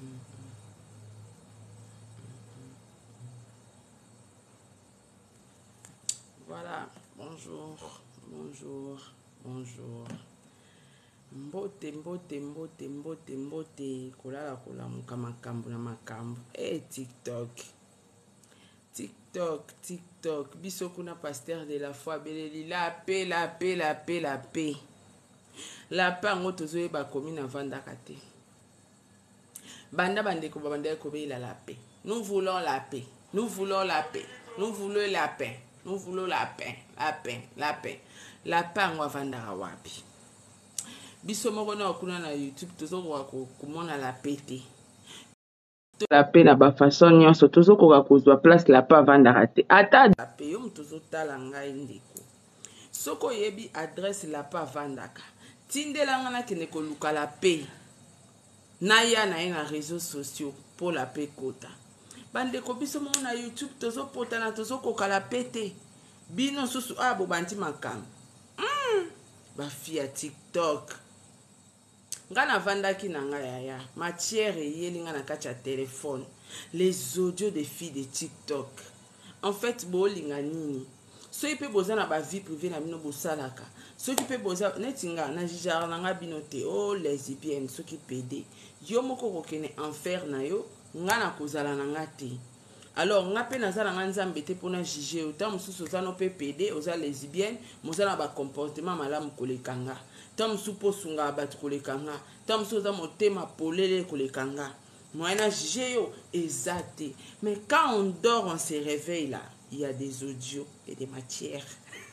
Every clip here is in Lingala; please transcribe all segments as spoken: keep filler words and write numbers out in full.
Voilà, bonjour, bonjour, bonjour. Mbote, mbote, mbote, mbote, mbote. Kolala kola muka makambu na makambu. Eh, TikTok. TikTok, TikTok. Biso kuna pasteur de la foi beleli. La paix, la paix, la paix, la paix. La paix en otozo e ba komi na vanda kate. Banda bande ko banda ko be la paix. Nous voulons la paix. Nous voulons la paix. Nous voulons la paix. Nous voulons la paix. La paix, la paix. La paix en vanda wapi. Biso moko na okuna na YouTube tozo ko komona la paix te. La paix na ba façon nyonso tozo ko kozwa place la paix vanda kate. Ata la paix yo mtozo tala ngai ndeko. Soko yebi adresse la paix vandaka. Tindela ngana kene ko luka la paix. Na ya na na réseaux sociaux pour la paix kota. Bande ko biso mo na YouTube tozo potana tozo ko kala pété. Bino susu abo banti makam. Mm. Ba fia TikTok. Ngana vandaki na nga yaya. Matière yeli ngana kacha téléphone. Les audios des filles de TikTok. En fait bo linga nini. So ipe boza na ba vie privée na bino bosalaka. So ki pe boza netinga na jijara na nga bino te oh lesbienne so ki pede. Yo moko kokene enfer na yo ngana kozala na nga te. Alors nga pe nazala nga nzambe te pona juger autant mususu oza no pe pede oza lesbienne moza na ba comportement malamu koleka nga. Tant mususu posunga batu koleka nga. Tant mususu oza motema polele koleka nga. Moi na juger yo ezate. Mais quand on dort on se réveille là, il y a des audios et des matières.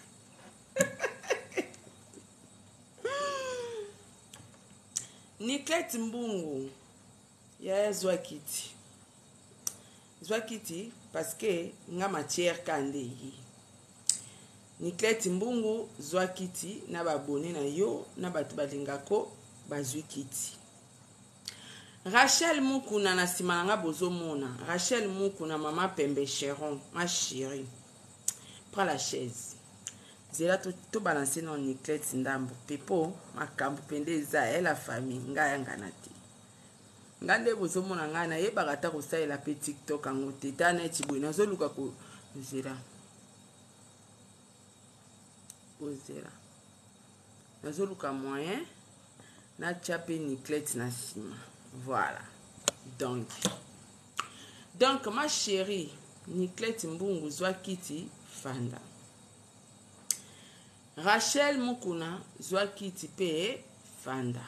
Niklet Mbungu ya Zwakiti. Zwakiti parce que nga matière kande yi. Niklet Mbungu Zwakiti na babone na yo na batu balingako bazwikiti. Rachel Mukuna na sima nga bozomona. Rachel Mukuna maman Pembe Cheron, ma chérie. Prends la chaise. Zela to, to balancer non Niklet ndambo. Pepo makambu pende za e la famille nga yanga na te. Ngande bozomona nga na yeba kata ko sa la pe TikTok ango te tana etibo nazo luka ko zela. Zela. Nazo luka moyen na chape Niklet na sima. Voilà. Donc, donc ma chérie, Niklet Mbungu Zwakiti Fanda. Rachel Mukuna Zwakiti pe Fanda.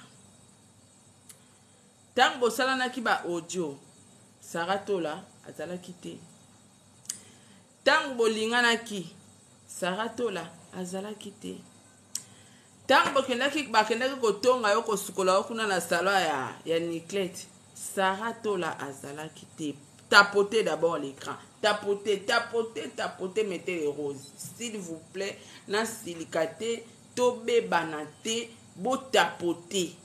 Tang bosala na ki ba audio, Saratola azala kite. Tang bolingana ki, Saratola azala kite. Tant bokenda ki bakenda ko tonga yo ko sukola okuna na salon ya ya Niklet. Saratola azala kite. Tapotez d'abord l'écran. Tapotez, tapotez, tapotez, mettez les roses. S'il vous plaît, na silicate, tobe banate, bo tapoter.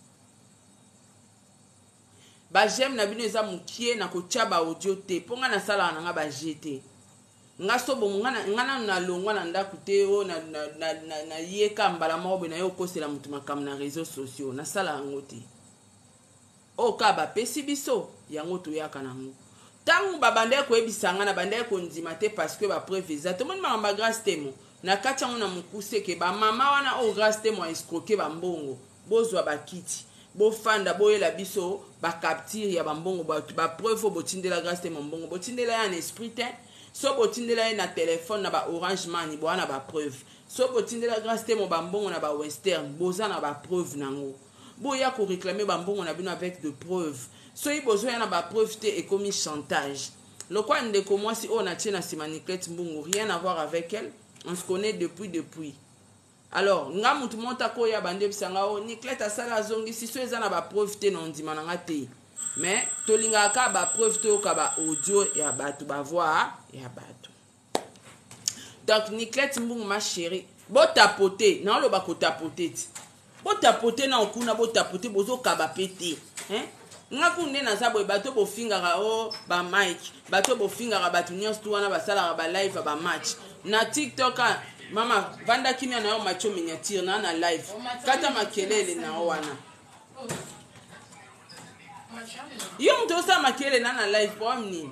Ba j'aime na bino eza mukie na ko chaba audio te. Ponga na sala na nga ba jeter. Nga sobo ngana ngana na longwa na ndaku te o na na na na, na yeka mbala maobe na yo kosela mutu makam na réseaux sociaux na sala yango te o ka ba pesi biso yango to yaka na ngo tangu babande ko ebisanga na bande ko ndima te parce que ba preuve za to moni mama grâce temo na kacha ngona mukuse ke ba mama wana o grâce temo escroquer ba mbongo bozwa ba kiti bo fanda boyela biso ba capture ya ba mbongo ba ba preuve bo tindela grâce temo mbongo bo tindela ya en esprit te. So botindela na téléphone na ba Orange Money bo na ba preuve. So botindela grâce te mo bambongo na ba Western boza na ba preuve nango. Bo ya ko réclamer bambongo na bino avec de preuves. So i bozo ya na ba preuve te et commis chantage. Le quoi ndeko moi si on a tient na sima Niklet Mbungu rien à voir avec elle. On se connaît depuis depuis. Alors nga mutu monta ko ya bande bisanga o Niklet asala zongi si so eza na ba preuve te non ndima na nga te. Mais tolinga ka ba preuve to ka ba audio ya batu ba voix ya batu. Donc Niklet Mbungu ma chérie, bo tapoter, na lo ba ko tapoter. Bo tapoter na okuna bo tapoter bozo ka ba pété, hein? Nga kunde na sabo bato bo fingara o ba mic, bato bo fingara batu nyonso tu wana ba sala ba live ba match. Na TikTok mama vanda kimia na yo macho miniature na na live. Kata makelele na wana. yo moto osala makele na na live po amnini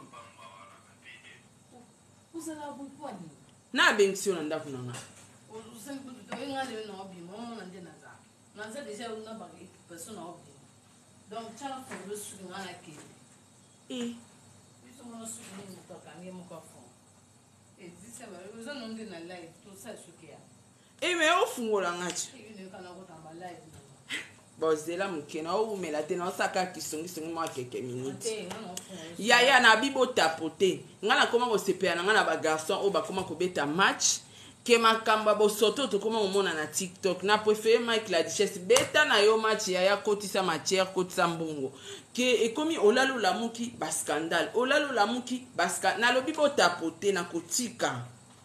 na abengisio na ndako na nga e me ofungola ngati bozela mokena oumela te na osaka kisongisongi mwa keke minute yaya na bibo tapote nga nakoma kosepela na nga na bagarçon oyo bakoma kobeta match ke makambo bosoto tokoma komona na TikTok na préféré Mike la Duchesse beta na yo match yaya kotisa matière kotisa mbongo ke ekomi olalo lamuki ba scandale olalo lamuki baska na lobi bo tapote na kotika.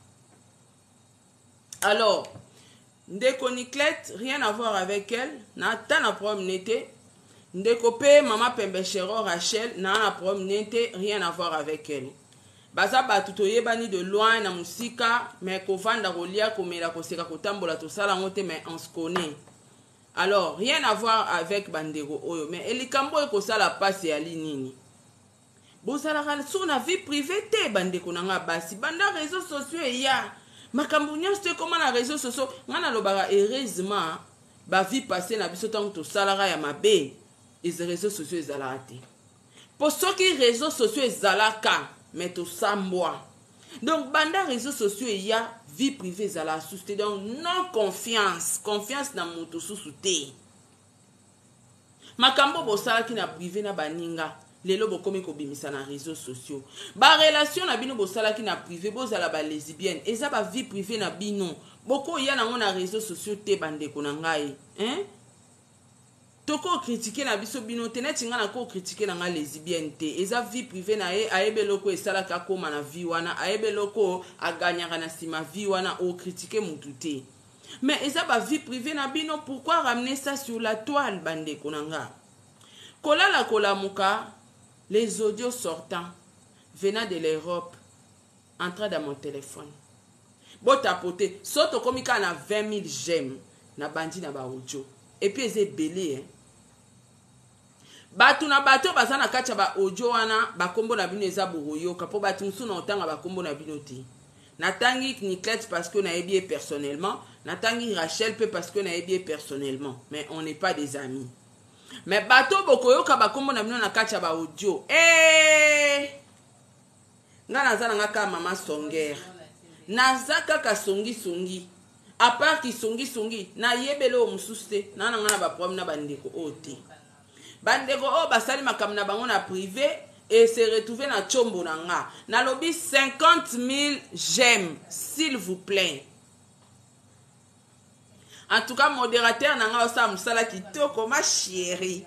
Alors ndeko Niclette, rien à voir avec elle. Na ta na problème n'était. Ndeko pe maman Pembe Chéro Rachel, na na problème n'était, rien à voir avec elle. Baza batuto yebani de loin na musika, mais ko vanda kolia komela koseka kotambola to sala ngote mais on se connaît. Alors, rien à voir avec bandego oyo, mais elikambo e ko sala passe ya linini. Bozala sur na vie privée te bandeko nanga basi, banda réseaux sociaux ya. Makambo nyonso te koma na réseaux sociaux ngana lobaka heureusement ba vie passée na biso tango to salara ya mabe les réseaux sociaux ezalaka te po soki réseaux sociaux ezalaka mais to sambwa donc banda réseaux sociaux ya vie privée ezalaka susu te donc non confiance confiance na moto susu te makambo bosalaki na privé na baninga lelo bokomi kobimisa na réseaux sociaux ba relation na bino bosalaki na privé bozala ba lesbienne eza ba vie privée na bino boko ya nango na réseaux sociaux te bandeko na ngai hein toko critiquer na biso bino te neti nga na ko critiquer na nga lesbienne te eza vie privée na ye ayebeloko esalaka koma na vie wana ayebeloko aganyaka na sima vie wana o critiquer mutu te mais eza ba vie privée na bino pourquoi ramener ça sur la toile bandeko na nga kolala kolamuka. Les audios sortants venant de l'Europe entrant dans mon téléphone. Bon tapoté, soto komika na vingt mille j'aime na bandi na ba audio. Et puis c'est belé hein. Batu na bato bazana kacha ba audio wana ba kombo na bino eza boroyo kapo batu musu na otanga ba kombo na bino te. Natangi Niclette parce que na ebié personnellement, natangi Rachel pe parce que na ebié personnellement, mais on n'est pas des amis. Mais bato bokoyo ka bakombo na bino na kacha ba audio eh nga nazana nga ka mama Songère nazaka ka songi songi à part ki songi songi na yebelo mususte na na nga na ba problème na bandeko ote bandeko o basali makam na bango na privé et se retrouver na chombo na nga na lobi cinquante mille j'aime s'il vous plaît. En tout cas, modérateur nanga osa musala kitoko ma chérie.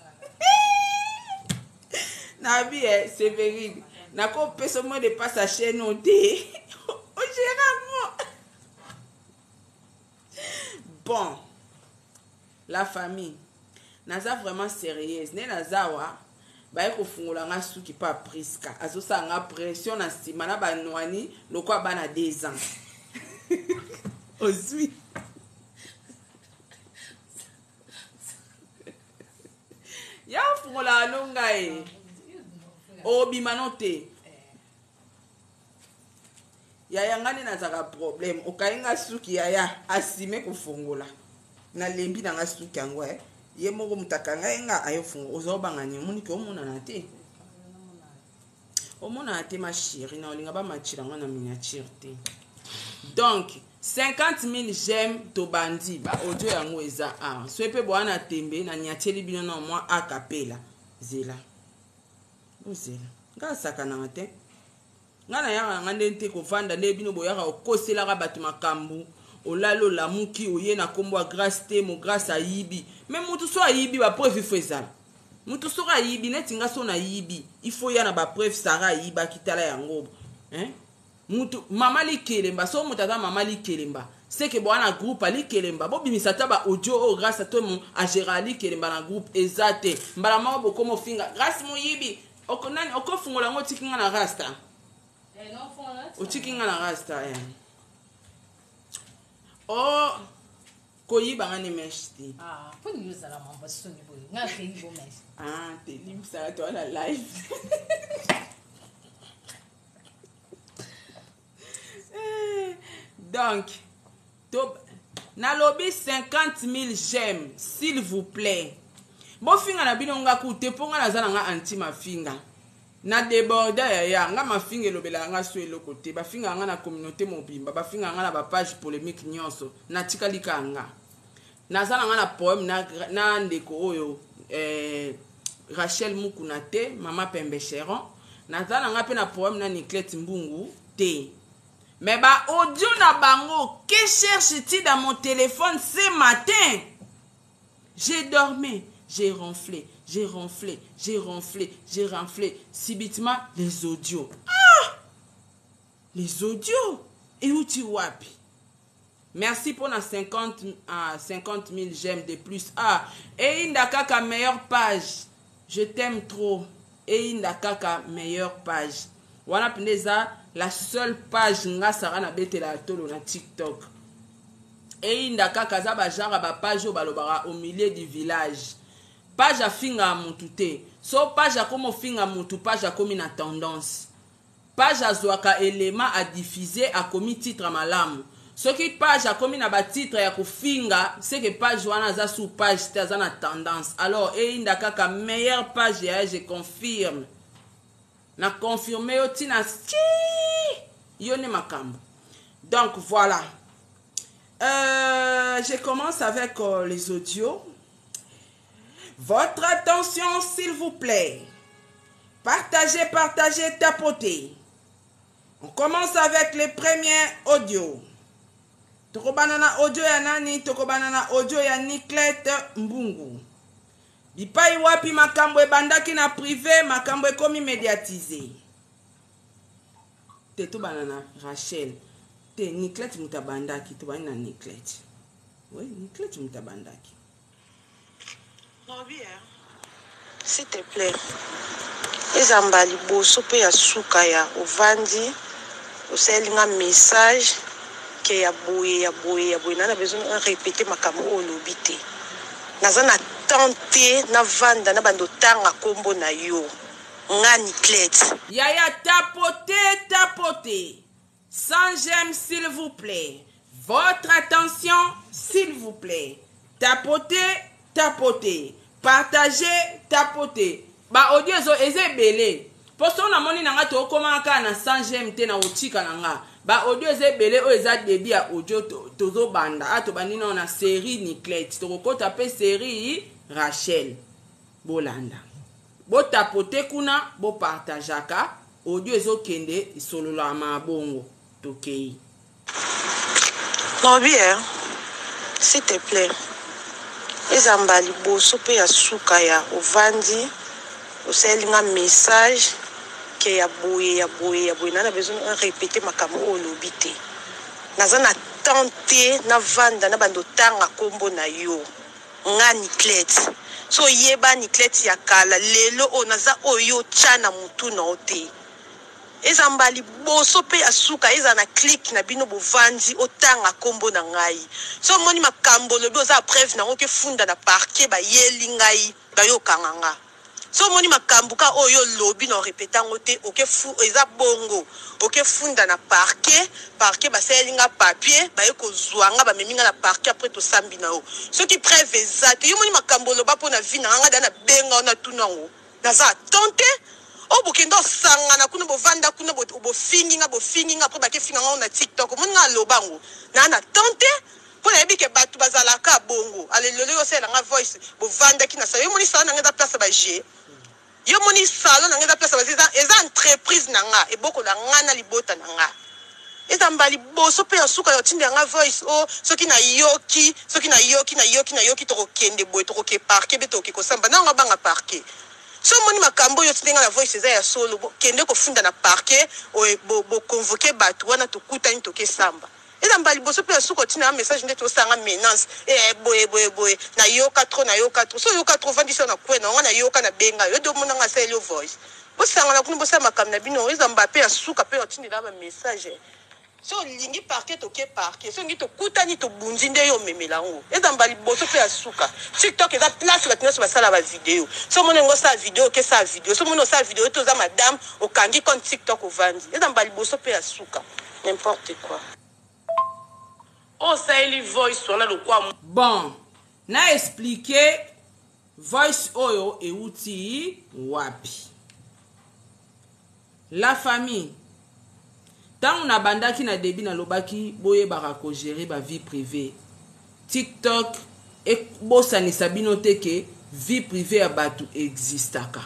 Nabi eh c'est véridique. Nako peso mo de pas sa chaîne au dé. O géramo. Bon. La famille. Naza vraiment sérieuse. Ne nazawa ba ko fungola nga suki pa priska. Azo sa nga pression na sima na ba nwani lokwa bana deux ans. Ozui. Ya fungola longa e obimano te yaya ngani nazaka problème okainga suki yaya asime kufungola na lembi na nga suki yango eh ye moko mutakanga enga ayo fungo ozobanga ni muni ke omona na te omona na te ma chérie na olinga ba machira ngana miniature te donc cinquante mille j'aime to bandi ba audio yango eza a so epe bwana tembe na nyateli bino na moi a capella zela bozela nga saka na te nga na yaka nga ndente ko vanda le bino boyaka okosela ka batu makambu olalo la muki oye na kombo a grâce te mo grâce a yibi mais mutu so a yibi ba preuve faut ezala mutu so a yibi neti nga so na yibi il faut ya na ba preuve sara yiba kitala yango hein mutu mama li kelemba so mutata mama li kelemba c'est que bwana groupe ali kelemba bo bimisa taba audio o grâce à toi mon a Gérali kelemba na groupe ezate mbala mama bokomo finga grâce mo yibi okonani okofungola ngo tikinga na rasta eh non fongola o tikinga na rasta eh oh koyiba nga ne mesh te. Ah, pour nous ça la mamba soni boy. Nga ke yibo mesh. Ah, te lim ça toi la live. Donc, to na lobby cinquante mille j'aime, s'il vous plaît. Bo finga na bino nga ku te ponga na zana nga anti mafinga. Na déborder ya ya nga mafinga lobela nga so eloko te. Ba finga nga na communauté mobimba, ba finga nga na ba page polémique nyonso. Na tikalika nga. Na zana nga na poème na na ndeko oyo eh Rachel Mukunate, Mama Pembe Cheron. Na zana nga pe na poème na Niclette Mbungu te. Mais bah audio na bango, que cherche-t-il dans mon téléphone ce matin? J'ai dormi, j'ai ronflé, j'ai ronflé, j'ai ronflé, j'ai ronflé. Subitement, les audios. Ah! Les audios? Et où tu wapi? Merci pour la cinquante, ah, cinquante mille j'aime de plus. Ah, et Indakaka, meilleure page. Je t'aime trop. Et Indakaka, meilleure page. Wana Pineza, la seule page nga sara na bete la tolo na TikTok. Et Indakaka zaba genre ba page au balobara au milieu du village. Page a finga mutute. So page a comme finga mutu, page a comme une tendance. Page a zoaka élément à diffuser a commis titre malamu. Ce qui page a commis na ba titre ya ko finga, c'est que page wana za sous page ta za na tendance. Alors et Indakaka meilleure page ya, je confirme. Na confirmé yo tina ski yone makambo. Donc voilà. Euh, je commence avec euh, les audios. Votre attention s'il vous plaît. Partagez, partagez, tapotez. On commence avec les premiers audios. Toko banana audio ya nani, toko banana audio ya Niclette Mbungu. Bipai wapi makambo ebandaki na privé, makambo ekomi médiatisé. Te to banana Rachel. Te Niclette mutabandaki, to banana Niclette. Oui, Niclette mutabandaki. Non bien. S'il te plaît. Ezambali boso pe ya suka ya ovandi. Oselinga message ke ya boye ya boye ya boye na besoin de répéter makambo o lobité. Nazana tenter na vanda na bando tanga kombo na yo nga Niclette. Yaya tapoter tapoter sans j'aime s'il vous plaît, votre attention s'il vous plaît, tapoter tapoter, partager tapoter. Ba audio zo eze belé posto na moni na nga to koma ka na sans j'aime te na otika na nga ba audio eze belé o eza débit ya audio tozo banda ato banina na série Niclette to ko taper série Rachel bolanda bo tapoter kuna bo partageaka audio ezo kende isolola mabongo tokei. Non bien. S'il te plaît. Ezambali boso pe ya suka ya ovandi. Oselinga message ke ya boye ya boye ya boye na besoin de répéter makambo o lobité. Nazana tenter na vanda na bando tanga kombo na yo nga Niclette. So yeba Niclette ya kala lelo o naza oyo chana mutu na ote. Ezambali boso pe asuka eza na click na bino bovandi otanga kombo na ngai. So moni makambo lobi oza preuve na oke funda na parquet ba yeli ngai ba yo kanganga. So moni makambuka oyo lobi na répéter ngote oke fu eza bongo oke funda na parquet parquet ba selinga papier ba yeko zwanga ba meminga na parquet après to sambi na o. So ki preuve exacte yo moni makambo loba pona vi na nga dana benga na tunango. Naza tente o bokendo sanga na kuna bovanda kuna bo fingi nga bo fingi nga après ba ke finga nga na TikTok moni nga lobango na na tente pour na bike batu bazalaka bongo ale lolo yo sela nga voice bovanda kina sa yo moni sa na nga place ba G yo moni salon na nga place ba eza eza entreprise na nga e boko la nga na libota na nga eza mbali boso pe asuka yo tinde nga voice o soki na yoki soki na yoki na yoki na yoki to kende boy to ke parquet beto ke ko samba na nga banga parquet. So moni makambo yo tinga na voice eza ya solo kende ko funda na parquet o bo bo convoquer batu wana to kutani to ke samba. Eza mbali boso pe suko tina message ndeto sanga menace eh boye boye boye na yoka trop na yoka trop so yoka trop vandi so na kwena nga na yoka na benga yo do mona nga selo voice bo sanga na kuna bo sama kam na bino eza mbape ya suka pe otindi na ba message so lingi parquet to ke parquet so ngi to kutani to bunzi nde yo memela ngo eza mbali boso pe asuka TikTok eza place la tino so basala ba video so mona ngo sa video ke sa video so mona sa video to za madame okangi kon TikTok ovandi eza mbali boso pe asuka n'importe quoi. Oh ça eli voice on a le quoi bon na expliquer voice oyo e uti wapi la famille. Tant on a bandaki na début na lobaki boye barako gérer ba vie privée. TikTok et bossa ni sabino teke vie privée à batu existaka.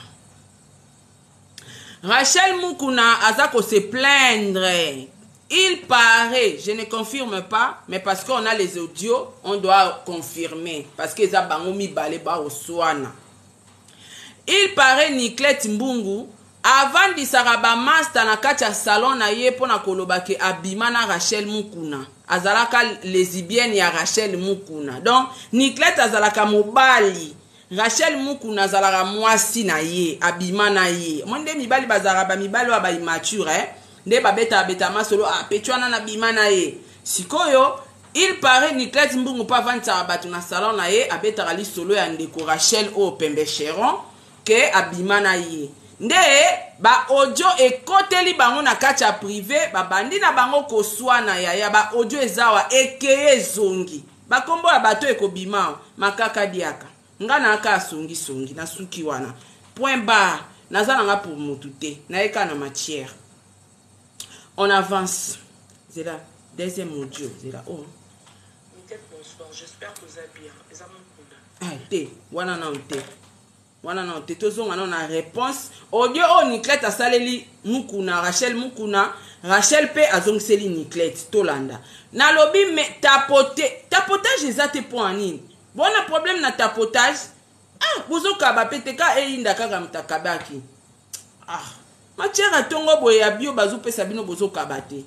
Rachel Mukuna azako se plaindre. Il paraît, je ne confirme pas, mais parce qu'on a les audios, on doit confirmer parce que ça bangomi balé ba oswana. Il paraît Niklet Mbungu avant di saraba master na kati ya salon na ye pona kolobake abima na Rachel Mukuna azalaka lesbienne ya Rachel Mukuna donc Niklet azalaka mobali Rachel Mukuna azalaka mwasi na ye abima na ye monde mibali bazaraba mibali wa ba immature eh nde babeta beta masolo a petwana na bima na ye sikoyo il paraît Niklet Mbungu pa vanta batu na salon na ye abeta ali solo ya ndeko Rachel o pembe cheron ke abima na ye nde ba audio ekoteli bango na kati ya privé ba bandi na bango koswana ya ya ba audio ezawa ekeye zongi ba kombo ya bato ekobima makaka diaka ngana aka songi songi na suki wana point barre nazana nga pour motute na eka na matière on avance c'est là deuxième audio c'est là oh bonsoir j'espère que vous allez bien les amis ah te wana na te wana na te tozonga na réponse audio o Niklet asaleli Mukuna Rachel Mukuna Rachel pe azongiseli Niklet tolanda na lobi me tapoter tapotage ezate point nini bona problème na tapotage ah bozo kaba peteka e inda kaka mtakabaki ah matière tongo boye ya bio bazu pesa bino bozo kaba te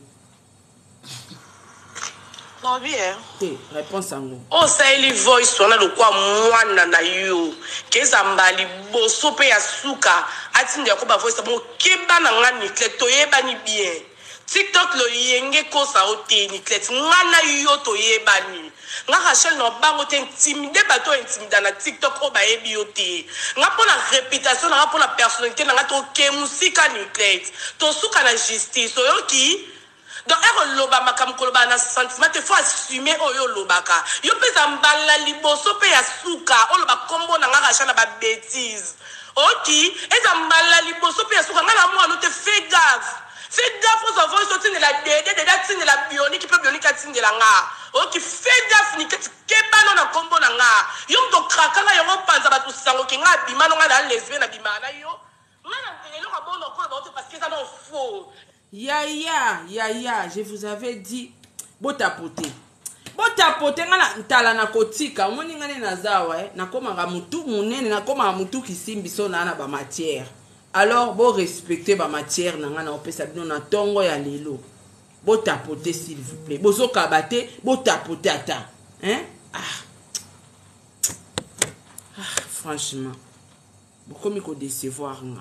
non bien te réponse ango oh ça eli voice on a le quoi mwana na yo keza mbali boso pe ya suka atinde ko ba voice bon keba na nga Niklet to yeba ni bien TikTok lo yenge ko sa ote Niklet ngana yo to yeba ni nga Rachel no bango te intimide bato intimida na TikTok o ba yebi yo te nga pona réputation nga pona personnalité nga to ke musika Niklet to suka na justice oyoki donc ero loba makam koloba na sentiment te faut assumer oyo lobaka yo pesa mbala liboso pe ya suka o loba kombo na nga Rachel na ba bêtise oki eza mbala liboso pe ya suka nga na mwana te fais gaffe fais gaffe aux enfants ils sont de la dédé de la tine de la bionique qui peut bionique tine de la nga oki fais gaffe ni keti kebano na kombo na nga yo to kraka nga yo panza ba to sango ki nga bimano nga na lesbienne na bimana yo nga na elo ka bono ko ba parce que ça non faux. Ya ya ya ya je vous avais dit botapote botapote ngana ntala na kotika omoni ngane na zawa eh nakoma mutu munene nakoma mutu kisimbi so na na ba matière alors bo respecter ba matière na ngana opesa bino na tongo ya lelo botapote s'il vous plaît bozo kabate botapote ata hein ah ah franchement bokomi ko décevoir nga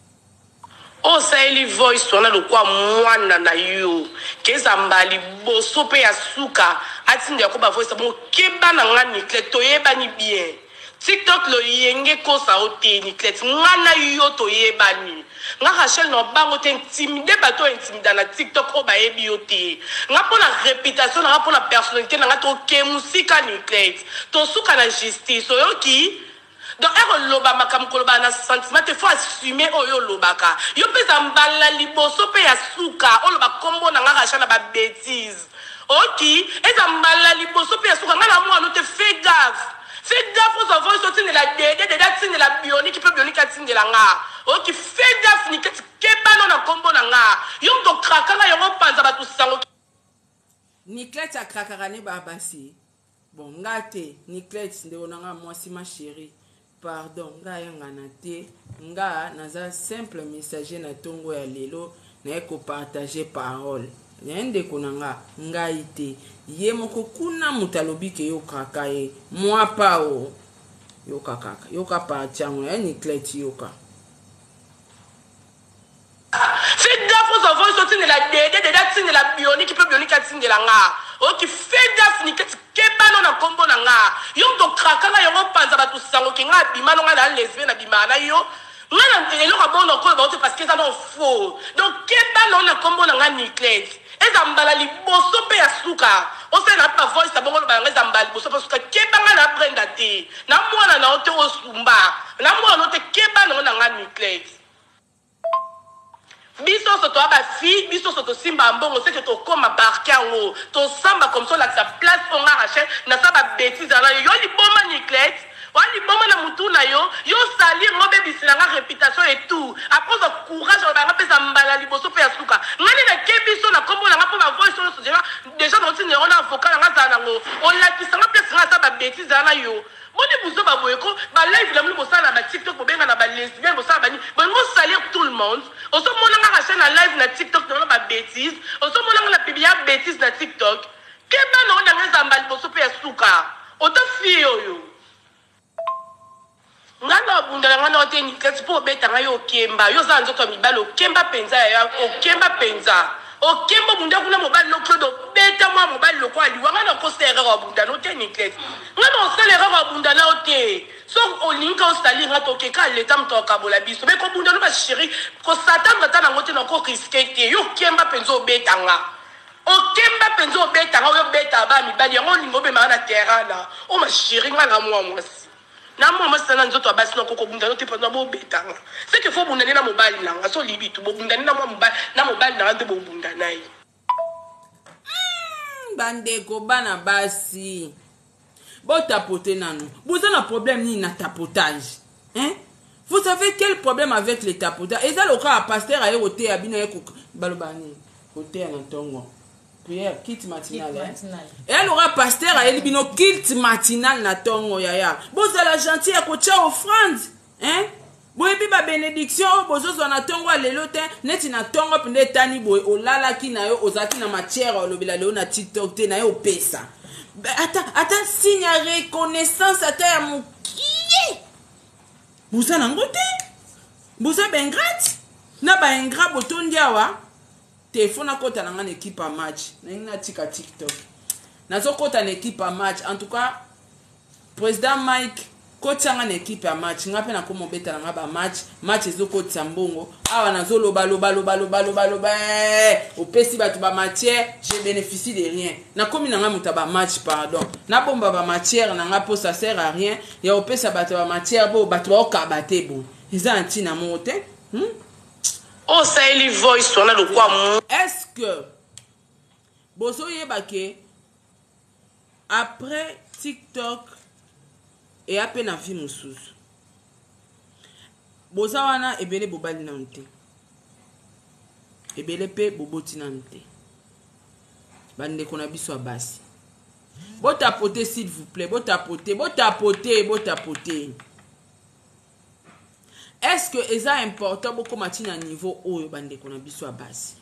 oh ça eli voice on a le quoi mwana na yo keza mbali boso pe ya suka atinde ko ba voice bon keba na nga Niklet to yeba ni bien TikTok lo yenge ko sa ote Niklet ngana yo to yeba ni nga Rachel no bango te intimide bato intimida na TikTok o ba yebi yo te nga pona réputation nga pona personnalité nga to ke musika Niklet to suka na justice oyoki donc ero loba makam koloba na sentiment te faut assumer oyo lobaka yo pesa mbala liboso pe ya suka o loba kombo na nga Rachel na ba bêtise oki eza mbala liboso pe ya suka nga na mwana te fais gaffe fais gaffe aux enfants ils sont de la dédé de la tine de la bionique qui peut bionique tine de la nga oki fais gaffe ni keti kebano na kombo na nga yo to kraka nga yo panza ba to sango Niklet akrakaka ne babasi bon ngate Niklet ndeko nanga mwasi ma chérie pardon nga yanga na te nga naza simple messager na tongo ya lelo na ko partager parole nyende kunanga nga ite ye moko kuna mutalobi ke yo kaka ye moi pa o yo kaka yo ka pa chango ya Niklet yo ka fais gaffe aux enfants ils sont tine la dede de la tine la bionique peut bionique tine de la nga oki fait gaffe ni kati kebano na kombo na nga yo to krakanga yo panza ba to sango ki nga bimano nga na lesbienne na bimana yo nga na eloko bono ko ba parce que ça non faux donc kebano na kombo na nga Niclette ezambala liboso pe ya suka ose na pa voice bongo ba nga ezambala liboso pe suka kebanga na brenda te na mwana na ote osumba na mwana ote kebano na nga Niclette biso soto aba fi biso soto simba mbongo c'est que to koma barka ngo to samba comme ça la sa place on arraché na sa ba bêtise na yo li boma Niclette wali boma na mutu na yo yo sali ngobe bisilanga réputation et tout après ça courage on va pesa mbala liboso pe asuka ngani na kebiso na kombo na ngapo ba voice so déjà déjà dans une on avocat na ngazana ngo on la kisanga place na sa ba bêtise na yo boni buzo ba boyeko ba live la mu bosala na TikTok bo benga na ba lesbienne bosala bani bon mo salir tout le monde oso mona nga chaîne na live na TikTok na ba bêtise oso mona nga pibia bêtise na TikTok keba na ona ngeza mbali boso pe asuka oto fio yo ngana bundala ngana ote ni kati po beta ngayo kemba yo za nzoto mibalo kemba penza ya o kemba penza o kemba bunda kuna mobali no klodo beta mwa mobali lo kwa liwa ngana ko sere ro bunda no te Niclette ngana o sere ro bunda na ote so o linka o stali ngato ke ka leta mtoka bola biso be ko bunda no ba chéri ko satan ngata na ngote na ko risquer te yo kemba penzo beta nga o kemba penzo beta nga yo beta ba mibali ngo lingo be ma na terrain la o ma chéri ngana mwa mwasi na mama sana nzoto abasi na koko bunda no te pendant bo betanga c'est que faut bunda na mobile na so libi tu bo bunda na mobile na mobile na ande bo bunda nai bandeko bana basi bo tapoter nanu vous avez un problème ni na tapotage hein vous savez quel problème avec les tapotages et ça le cas pasteur a yoté abino yeko balobani côté na tongo prière kit matinal et elle aura pasteur a elibino kit matinal na tongo yaya boza la gentil ko tia offrande hein boyebi ba bénédiction bozo na tongo lelo te neti na tongo pinde tani boy olala ki na yo ozaki na matière lobela leo na TikTok te na yo pesa ata ata signe reconnaissance ata ya mokie boza na ngote boza ben ingrat na ba ingrat botondi awa téléphone à côté dans une équipe à match na tika TikTok nazo kota na équipe à match en tout cas président Mike côté dans une équipe à match ngape na ko mobeta na ba match match ezo côté mbongo awa nazo loba loba loba loba loba loba au pesi batu ba matière je bénéficie de rien na komi na ngamuta ba match pardon na bomba ba matière na ngapo ça sert à rien ya au pesa batu ba matière bo batu ba okabate bo eza antina mote hmm? Oh, ça est, les voice, on a le quoi? Est-ce que Bozo Yebake, après TikTok et à peine à vie moussous, Bozawana et Bele Bobali Nante, et Bele Pe Boboti Nante, Bande Konabiso Abasi. Bo tapoter, s'il vous plaît, bo tapoter, bo tapoter, bo tapoter. Est-ce que c'est important beaucoup matin à niveau oyo bande kona biso abasi?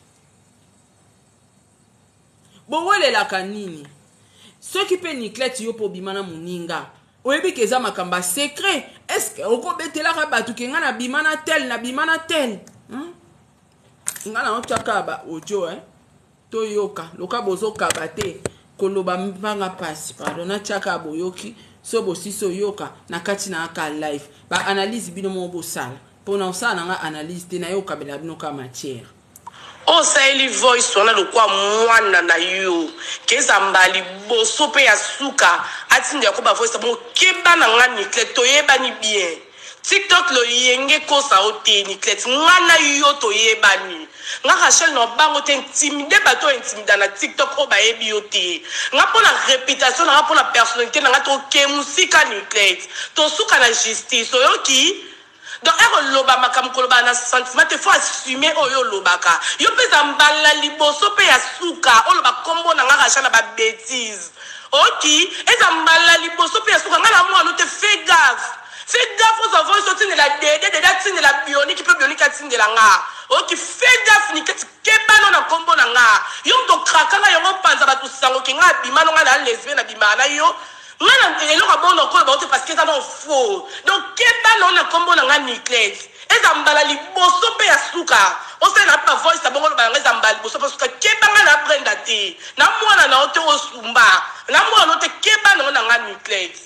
Bon wele la kanini. Ceux qui pe Niclette yo po bimana muninga. Oyebi ke za makamba secret. Est-ce que oko betela ka batu ke ngana bimana tel na bimana tel? Hein? Ngana otaka ba ojo hein. To yoka, loka bozo kabate koloba mbanga pasi. Pardon na chaka boyoki. So bosi so yoka na kati na aka live ba analyse bino mo bo sala pona ça na analyse te na yoka bela bino ka matière oh ça est les voice on a le quoi mwana na yo keza mbali boso pe ya suka atinde ya ko ba voice bon keba na nga Niclette to yeba ni bien TikTok lo yenge ko sa ote Niclette ngana yo to yeba ni nga Rachel no bango te intimidé bato intimidé na TikTok o ba yebi ote nga pona réputation nga pona personnalité nga to ke musika Niclette to suka na justice oyoki donc ero loba makam koloba na sentiment te faut assumer oyo lobaka yo pesa mbala liboso pe ya suka o loba kombo na nga Rachel na ba bêtise oki eza mbala liboso pe ya suka nga na mwa te fais gaffe fais gaffe aux enfants sortis de la dédé de la tine de la bionique qui peut bionique à tine de la nga oki fais gaffe ni kati kebano na kombo na nga yo to krakanga yo panza ba to sango ki nga bimano nga na lesbienne na bimana yo ngana eloko bono ko ba parce que ça non faux donc kebano na kombo na nga Niclette ezambala liboso pe ya suka osala pa voice abongo ba ezambala liboso pe suka kebanga na brenda te na mwana na ote osumba na mwana ote kebanga na nga nucleate.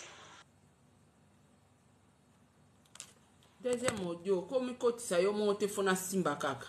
Deuxième audio comme kotisa yo monte fona simba kaka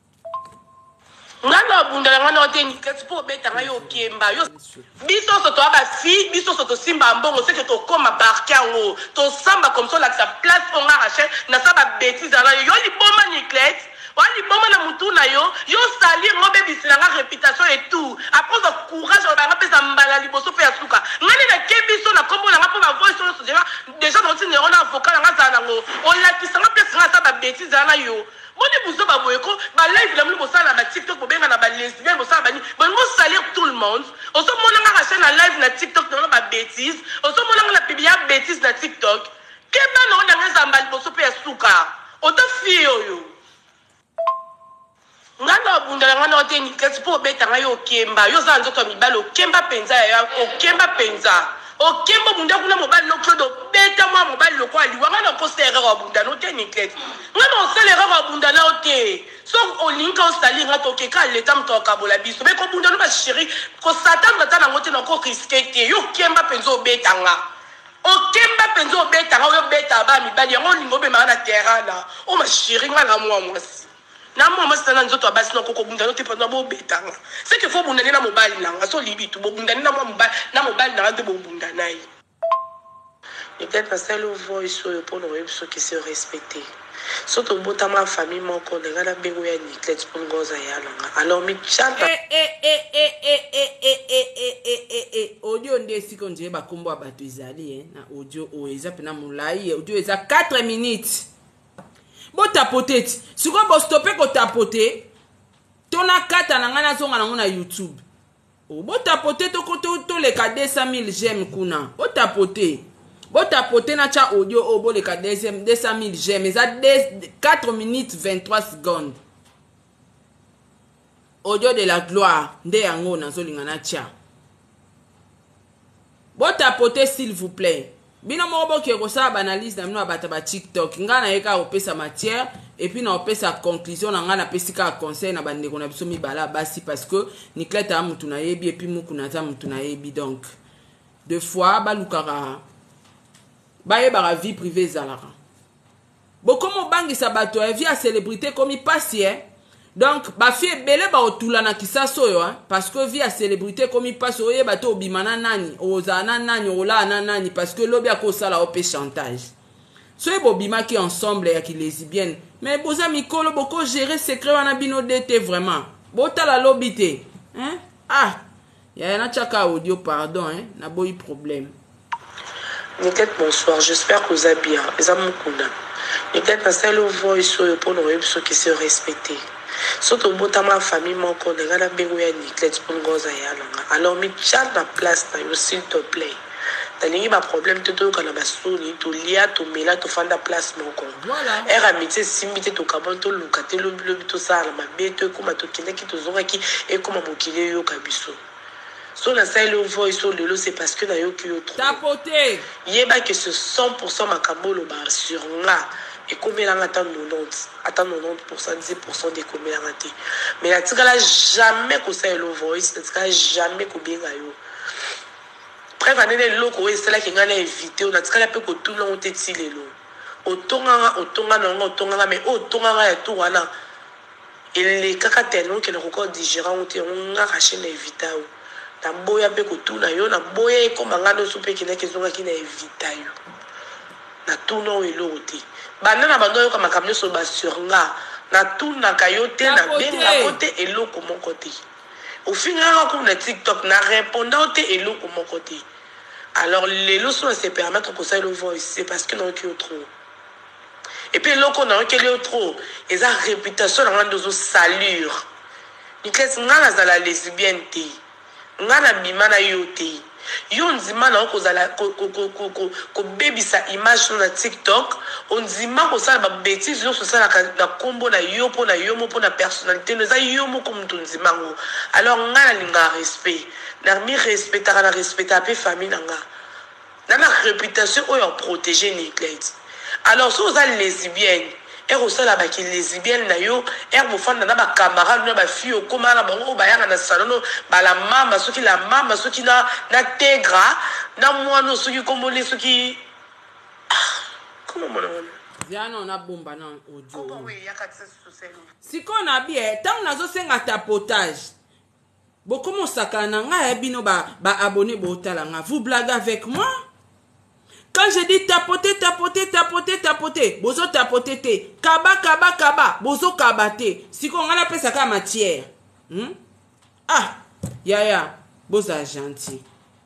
ngana bundala ngana ote nucleate pour beta nga yo kemba yo biso soto aba fi biso soto simba mbongo c'est que to koma barkango to samba comme ça la sa place on arraché na sa ba bêtise na yo li boma nucleate wali boma na mutu na yo yo salir ngobe bisilanga réputation et tout après le courage on va pesa mbala liboso pe ya suka ngani na kebiso na kombo na ngapo ba voice so déjà déjà dans une on avocat nga za nango on la kisanga place nga sa ba bêtise na yo moni buzo ba boyeko ba live la mulu bosala na TikTok bobenga na ba lesbienne bosala bani bon mo salir tout le monde on se mona nga raché na live na TikTok na ba bêtise on se mona nga pibia bêtise na TikTok keba na ona nga za mbali boso pe ya suka o to fio yo ngana bundala ngana ote ni kati po beta nga yo kemba yo za nzoto mibalo kemba penza ya o kemba penza o kemba bunda kuna mobile no klodo beta mwa mobile lo kwa liwa ngana ko sere ro bunda no te ni kati ngana o sere ro bunda na ote so o linka o sali nga to ke ka leta mto ka bola biso be ko bunda no ba chéri ko satan ngata na ngote na ko riskete yo kemba penza o beta nga o kemba penza o beta nga yo beta ba mibali yango lingo be ma na terana o ma chéri ngana mwa mwasi na mwa masi na nzoto abasi na koko bundana te pendant bo betanga c'est que faut bundana na mobile nanga so libitu bo bundana na mwa mobile na mobile na te bo bundana yi peut-être parce que le voice so pour nous so qui se respecter surtout bota ma famille mon ko de ngala bengo ya nucleate pour ngoza ya langa alors mi chanta eh eh eh eh eh eh eh eh eh eh eh audio ndesi ko nje ba kombo abatu izali eh na audio o eza pena mulai audio eza quatre minutes. Bo tapote ti siko bo stopper ko tapote tona kata na ngana zonga na YouTube o bo tapote to ko to le ka deux cent mille j'aime kuna bo tapote bo tapote na cha audio o bo le ka deux cent mille j'aime ça quatre minutes vingt-trois secondes audio de la gloire nde yango na zo linga na cha bo tapote s'il vous plaît. Bino moko ki ko sa analyse na mino abata ba TikTok ngana yeka opesa matière et puis na opesa conclusion na ngana pesika conseil na bande ko na biso mi bala basi parce que Nikleta a mutu na yebi et puis muku na za mutu na yebi donc deux fois ba lukara ba ye ba vie privée zalara boko mo bangi sa bato vie à célébrité comme il passe hein. Donc ba fie belé ba otula na kisaso yo hein parce que vie à célébrité comme il passe oye bato obimana nani ozana nani ola na nani parce que lobi akosala opé chantage so e bobima ki ensemble ya ki lesbienne mais boza mikolo boko gérer secret wana bino dete vraiment botala lobi te hein ah ya na chaka audio pardon hein na boy problème. Niket bonsoir, j'espère que vous allez bien. Ezamukunda. Niket parce que le voice pour nous ceux qui se respecter. Surtout bota ma famille mon ko de ngala bengo ya Niklete pour ngoza ya langa alors mi chat na place na yo s'il te plaît talingi ba problème toto kana basoni to lia to mela to fanda place mon ko voilà era mité simité to kabon to lukate lo lo to sala ma beto ko ma to kina ki to zonga ki e ko ma bokile yo kabiso so na sai le voice so lelo c'est parce que na yo ki yo trop tapoter yeba que ce cent pour cent makabolo ba sur nga et comme il a atteint quatre-vingt-dix attend quatre-vingt-dix pour cent dix pour cent des comme il a raté mais la tika là jamais que ça le voice la tika jamais que bien gayo bref année les locaux et c'est là qui ngana invité on a tika là peu que tout le monde était lelo otonga otonga non otonga mais otonga ya tout wana et les kaka tellement que le record digérant on te on a raché l'invité na boya peu que tout na yo na boya comme ngana soupe qui n'a que zonga qui na invité yo na tout non et l'autre bana na bando yo kama kamyo so ba sur nga na tout na kayote na benga côté et l'autre mon côté au final comme na TikTok na répondant côté et l'autre mon côté alors les lots sont se permettre que ça le voice c'est parce que non qui trop et puis l'autre on a qui est trop et sa réputation dans nos salure Niklete ngana za la lesbienne té ngana bimana yote yo nzima na okozala ko ko ko ko ko baby sa image na TikTok on nzima ko sala ba bêtise yo so sala na kombo na yo po na yo mo po na personnalité no za yo mo comme tout nzima ngo alors nga na linga respect na mi respectera na respecter pe famille nga na na réputation o yo protéger Niklete alors so za lesbienne et aussi la baki lesbienne na yo et vous faites na ba camarade na ba fille au comment la bango ba ya na salon ba la mama ceux qui la mama ceux qui na na tegra na moi no ceux qui comme les ceux qui comment mon nom Viens on a bomba na audio. Comment oui ya ka social. Si qu'on a bien tant nazo senga tapotage. Beaucoup mon sakana nga bino ba ba abonné botala nga. Vous blaguez avec moi? Quand je dis tapoter, tapoter, tapoter, tapoter, bozo tapoter te, kaba, kaba, kaba, bozo kabate. Si qu'on a appelé ça comme matière. Hmm? Ah, ya ya, boza gentil.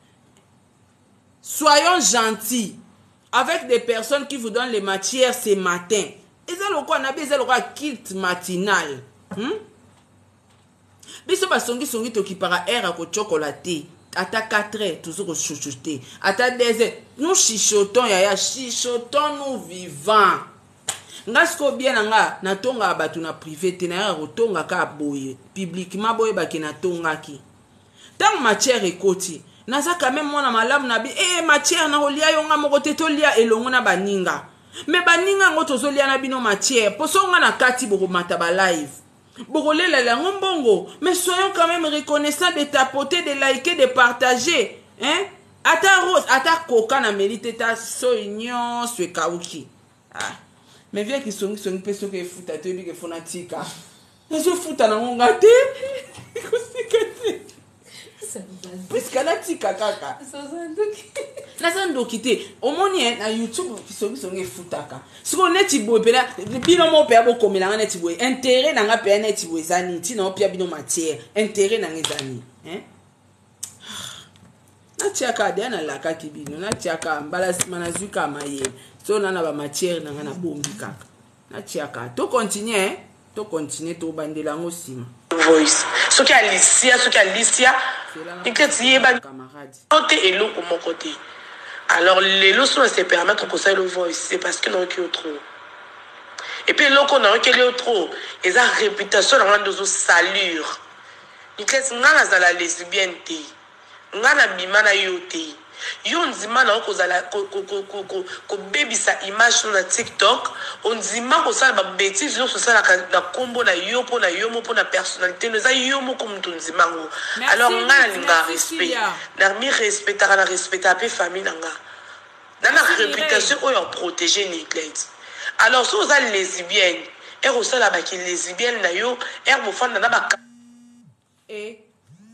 Soyons gentils avec des personnes qui vous donnent les matières ce matin. Et ça le quoi, on a besoin de kilt matinal. Hmm? Biso ba songi songi to ki para air à chocolaté. Ata quatre heures, toujours chuchoter. Ata deux heures, nous chichotons, yaya, chichotons, nous vivants. Ngasko bien nga, na tonga abatu na privé, te na yaya rotonga ka boye. Publiquement boye baki na tonga ki. Tant matière ekoti, naza quand même mona malamu na bi, eh matière na olia yonga mokote to lia elongo na baninga. Me baninga ngo tozo lia na bino matière, poso nga na kati boko mata ba live. Mais soyons quand même reconnaissants de tapoter, de liker, de partager. Hein? Ata rose, ata coca na mérite ta soignon, ce kauki. Ah. Mais viens qui sont sont personnes qui foutent à toi, qui font un tika. Ils se foutent à la ngate. Puisque la tika kaka. Nazando kité. Au moins na YouTube qui sont sont qui foutent à si on est tibo pela bino mo pe abo komela ngane tibo intérêt na nga pe na tibo zani ti na opia bino matière intérêt na ngezani hein na tiaka de na la kaki bino na tiaka mbala manazuka maye so na na ba matière na nga na bombi kaka na tiaka to continuer to continuer to bandela ngosima voice ce qui Alicia ce qui Alicia iketi ba camarade côté et l'autre mon côté. Alors, les lots sont se permettre qu'on s'aille le voice, c'est parce qu'ils n'ont qu'au trop. Et puis, l'autre, on a qu'au trop. Ils ont réputation dans nos salures. Ils disent, on a la lesbienne, on a la bimana yote. Yon dima na ko zala ko ko ko ko ko baby sa image sur TikTok, on dima ko sala ba bêtise sur ça na combo na yo po na yo mo po na personnalité nous a yo mo comme ton dima ngo. Alors nga linga respect. Na mi respecter na respecter pe famille nga. Na na réputation o yo protéger l'église. Alors si vous êtes lesbienne, et vous sala ba ki lesbienne na yo, et vous fanda na ba et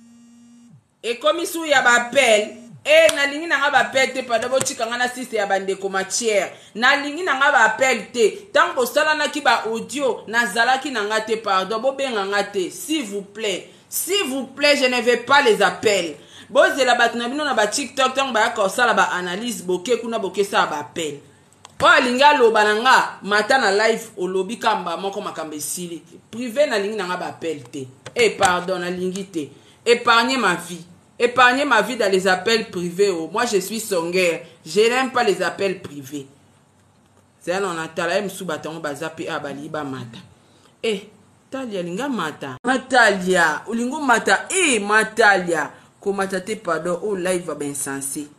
et comme ici il y a ba appel. Eh, na lingi na nga ba pete pa dabo chika nga na siste ya bande ko matière. Na lingi na nga ba pelte. Tant bo sala na ki ba audio, na zala ki na nga te pardon, bo benga nga te. S'il vous plaît. S'il vous plaît, je ne vais pas les appels. Bo zela bat na bino na ba TikTok, tant ba ko sala ba analyse boke kuna boke sa ba appel. O linga lo bananga, mata na live o lobi kamba moko makambe sili. Privé na lingi na nga ba pelte. Eh, pardon, na lingi te. Épargnez ma vie. Épargnez ma vie dans les appels privés. Oh. Moi, je suis songueur. Je n'aime pas les appels privés. C'est là on a tala m subaton bazapi abali ba mata. Eh, Talia linga mata. Matalia, ulingo mata. Eh, Matalia. Ko mata te pardon au live ben sensé.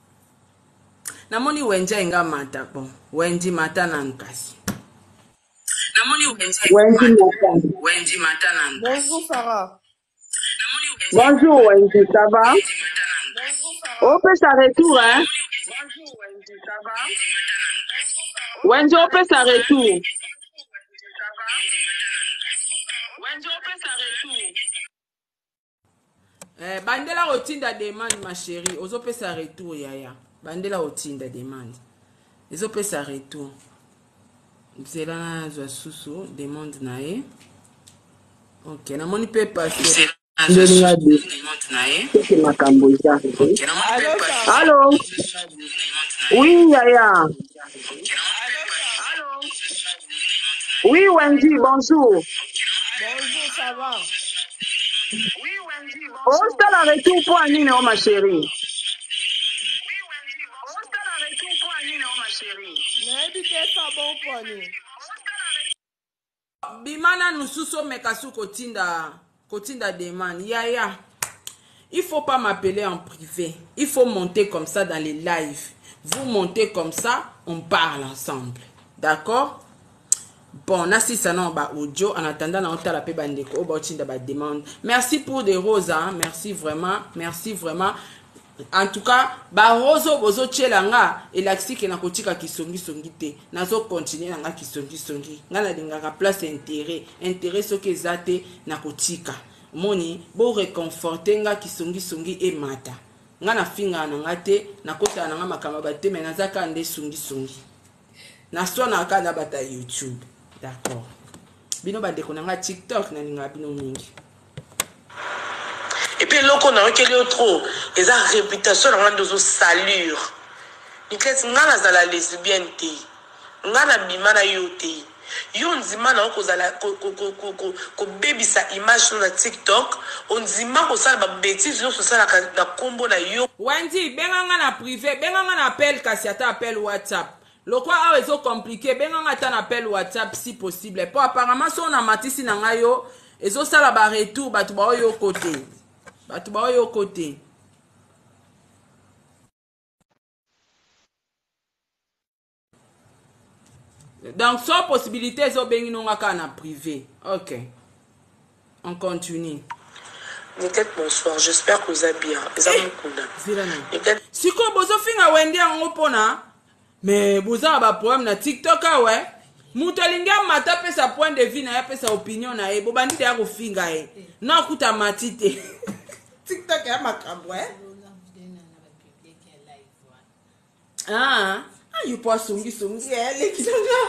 Namoni wenja inga mata bon. Wenji mata na nkasi. Namoni wenja Wenji mata. Wenji mata na nkasi. Bonjour Sarah. Bonjour Wendy, ça va? On peut s'arrêter, hein? Bonjour Wendy, ça va? Wendy, on peut s'arrêter. Wendy, on peut s'arrêter. Eh, bandela otinda demande ma chérie, ozo peut s'arrêter yaya. Bandela otinda demande. Ozo peut s'arrêter. Zela na zo susu demande nae. OK, na moni peut passer. Allô? Oui, Yaya. Oui, Wendy, bonjour. Bonjour, ça va? Oui, Wendy, bonjour. On se la retour pour un numéro, ma chérie. Oui, Wendy, on se la retour pour un numéro, ma chérie. N'habitez pas bon pour nous. Bimana nususo mekasu kotinda kotinda demande yaya. Il faut pas m'appeler en privé. Il faut monter comme ça dans les lives. Vous montez comme ça, on parle ensemble. D'accord? bon nasisa non ba audio en attendant na otala pe bandeko o ba otinda ba demande. Merci pour des roses hein, merci vraiment, merci vraiment. En tout cas ba rozo bozo tchelanga elaxi ke na kotika kisongi songi te nazo continuer nga kisongi songi nga na lingaka place intérêt intérêt soki ezate na kotika moni bo réconforter nga kisongi songi e mata nga na finga na nga te na kota na nga makamba bate mais nazaka nde songi songi na so na ka na bata YouTube d'accord bino bandeko na nga TikTok na linga bino mingi. Et puis l'autre, on a un trop. Ils ont réputation dans de salure. Ils disent nga la lesbienne té. Nga na bima na yoté. Yo nzima na ko zala ko ko ko ko ko baby sa image sur TikTok, on nzima ko sala ba bêtise yo so sala na kombo na yo. Wendy benga nga na privé, benga nga na appel kasi ata appel WhatsApp. Le quoi a réseau compliqué, benga nga ta appel WhatsApp si possible. Pour apparemment son na matisi na nga yo, ezo sala ba retour ba tu ba yo côté. Batu ba yo côté. Donc sans possibilité zo bengi no ngaka na privé. OK. On continue. Nickel, bonsoir. J'espère que vous allez bien. Vous allez bien. Si ko bozo finga wende ngo pona. Mais boza ba problème na TikTok a ouais. Mutu alinga mata pesa point de vue na ya pesa opinion na e. Bo bandite ya ko finga e. Na kuta matite. TikTok ya makambo eh. Ah, ah you pas songi songi eh les kitanga.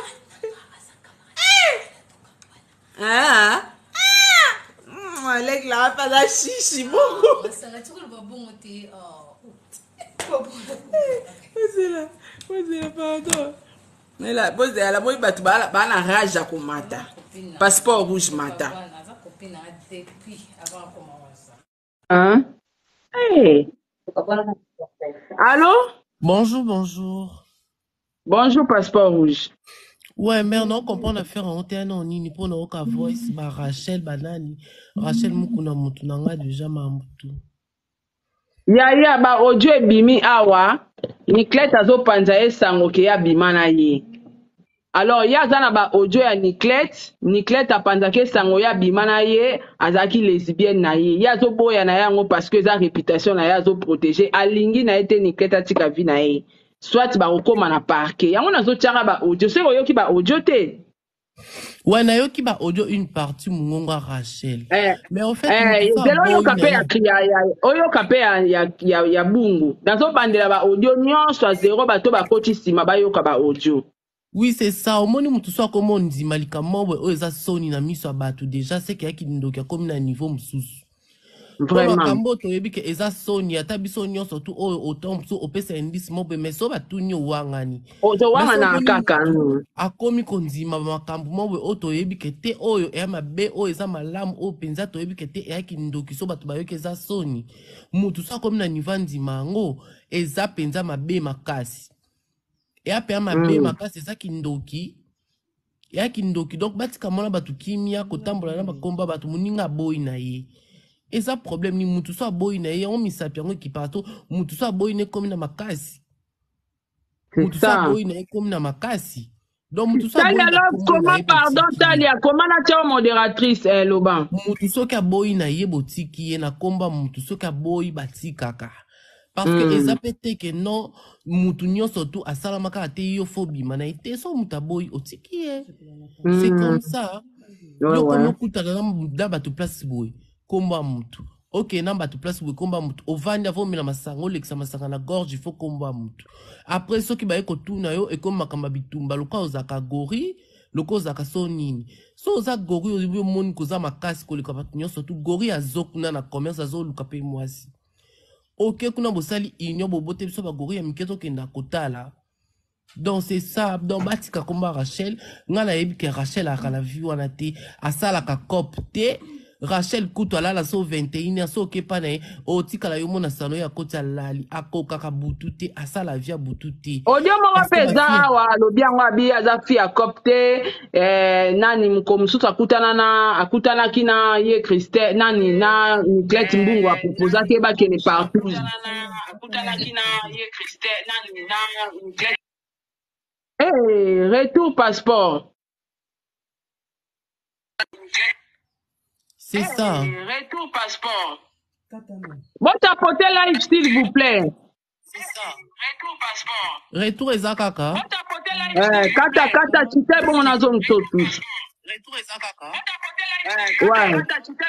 Ah. Ah, les la pas la chichi beaucoup. Ça la tu le bon côté oh. C'est là. C'est là pardon. Mais là, pose la boy batu ba ba na rage ko mata. Passeport rouge mata. Hein? Hey. Allô? Bonjour, bonjour. Bonjour, passeport rouge. Ouais, mais on comprend l'affaire en terre en nini pour nos cas voice ba Rachel banani. Rachel mukuna mutu nanga déjà ma mutu. Ya ya ba audio ebimi awa. Niclette azo panza esango ke ya bima na ye. Alors, il y a un audio à Niclette. Niclette a pensé que sango ya bimana ye, azaki lesbienne na ye. Il y a zo boya na yango parce que sa réputation na ya zo protégé. Alingi na été Niclette a tika vi na ye. Soit ba okoma na parquet. Yango na zo tchara ba audio. C'est oyo ki ba audio te. Ouais, na yo ki ba audio une partie mungonga Rachel. Eh, mais en fait, eh, zelo yo kapé ya ya ya oyo kapé ya ya ya bungu. Dans bandela ba audio nyonso a zéro ba to ba koti sima ba yo ka ba audio. Oui, c'est ça. Au moins, nous sommes comme on dit, malikalement, ouais, ça sonne na miso abatu déjà, c'est qu'il y a qui nous comme na niveau msous. Vraiment. Kambo to yebi ke eza sonny ata biso nyonso surtout au autant so opesa indice mobe mais so ba tunyo wangani. O to wangana kaka. Akomi konzima makambo mobe o to yebi ke te oyo e mabe o eza malamu o penza to yebi ke te e ki ndoki so bato bayoke eza sonny. Mutu so comme na niveau ndima ngo eza penza mabe makasi. Et après ma bé ma c'est ça qui ndoki ya ki ndoki donc batika mona batu kimia kotambola na bakomba batu muninga boy na ye et ça problème ni mutu so boy na ye on misapi ngo ki pato mutu so boy ne comme na makasi mutu so boy na comme na makasi donc mutu so boy comment pardon Talia comment na tia modératrice eh Loban mutu so ka boy na ye botiki ye na komba mutu so ka boy batikaka. Parce que les apétés que non, moutounion surtout à Salamaka a été phobie, man a été son moutaboy au tiki. C'est comme ça. Yo comme kuta na batu place boy, komba moutou. Ok, na batu place boy, komba moutou. Au vanda vo mina masango lexa masanga na gorge, il faut komba moutou. Après ce qui va être tout na yo et comme makamba bitumba, le cas ozaka gori, le cas ozaka sonini. So ozaka gori au monde koza makasi ko le kapatunyo surtout gori azokuna na commerce azo lukape mwasi. Ok, kuna bosali inyo bobote biso bagori ya miketo kenda kotala. Donc c'est ça, donc batika komba Rachel, ngana yebi ke Rachel a la vie wana te, asala ka copte, Rachel kutu alala so vingt et un so ke pane, o tika la yomo na sano ya koti alali, ako kaka butute, asala via butute. Odio mo peza awa lobi yango abi azafi a copte, eh nani mkomsusu akutana na akutana kina ye Christelle nani na Niclette Mbungu apopoza ke ba kene partout. Akutana kina ye Christelle nani na Niclette. Eh, retour passeport. C'est ça. Retour passeport. Bon, tapotez live, s'il vous plaît. C'est ça. Retour passeport. Retour eza kaka. Bon, tapotez live, s'il vous plaît. Kata, kata, chite bon na zone sotu. Retour eza kaka. Ouais.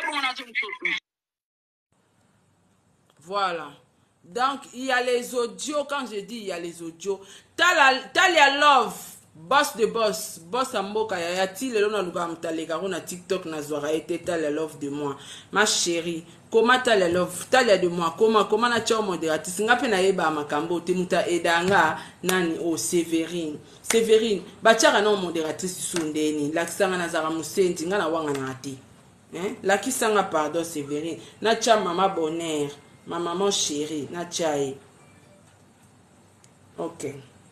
Voilà. Donc, il y a les audios. Quand je dis il y a les audios, Talia Love, boss de boss, boss Amboka, il y a t-il le nom de na TikTok, na Zora, été Talia Love de moi. Ma chérie, comment Talia Love, Talia de moi, comment, comment na tchao modératrice, nga pe na yeba makambo, temuta edanga, nani, oh, Séverine. Séverine, bachara non modératrice sundeni, lakisanga na zara musendi, nga na wanga na ati. Hein? Lakisanga pardon, Séverine, na tcha mama bonheur. Ma maman chérie, Natchaï. Ok.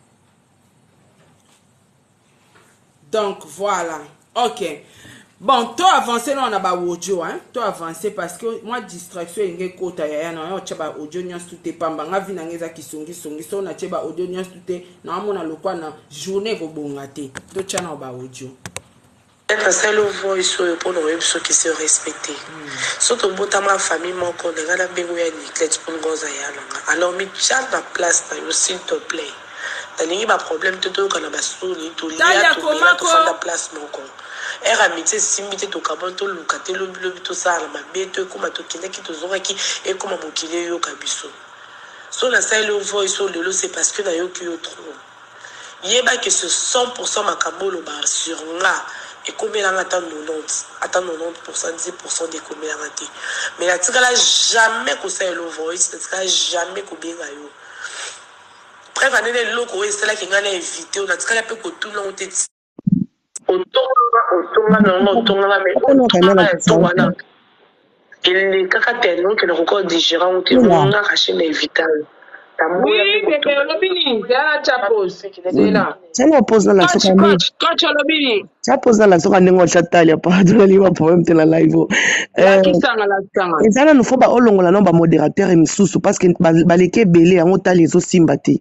Donc, voilà. Ok. Bon, toi avancé, là, on a pas audio, hein. Toi avancé parce que moi, distraction, il y a kota, il y a un audio, il y a tout est pas, il y a vu, il y a qui sont, qui sont, qui sont, il y a audio, il y a tout est, non, on a le quoi, na journée, vous bongate. Toi, tu as un audio. Parce que le voice pour nous ceux qui se respectent. Surtout pour ma famille, mon collègue, la bégoya Niclette pour nous alors mais tiens la place s'il te plaît. T'as pas problème tout quand on a souli tout lié tout faire la place mon con. Era amitié simité to kabon to lukate lo bilo to ça la mabeto comme to kine qui to zora qui et comme mon kile yo kabiso. So la ça le voice sur le c'est parce que na yo qui yo trop. Yeba que ce cent pour cent makabolo ba sur là. Et combien on attend quatre-vingt-dix, attend quatre-vingt-dix pour cent, dix pour cent de combien on attend. Mais la tika là jamais qu'on sait le voice, la tika jamais qu'on bien ayo. Bref, on est les locaux et c'est là qu'on a invité, on a tika là peu que tout le monde est. Otonga, otonga, non, otonga, mais otonga, otonga. Il est caractère non que le record digérant ou que on a racheté l'invité. Oui, bébé, Lobini, c'est là, tu poses. C'est là. C'est là, pose dans la soca. Coach, coach, Lobini. Tu poses dans la soca, n'est-ce pas, Talia, pardon, il y a un problème de la live. La qui s'en a la sang. Et ça, là, nous faut pas, au long, là, non, bah, modérateur, et m'sous, parce que, bah, les quais belés, on t'a les os simbati.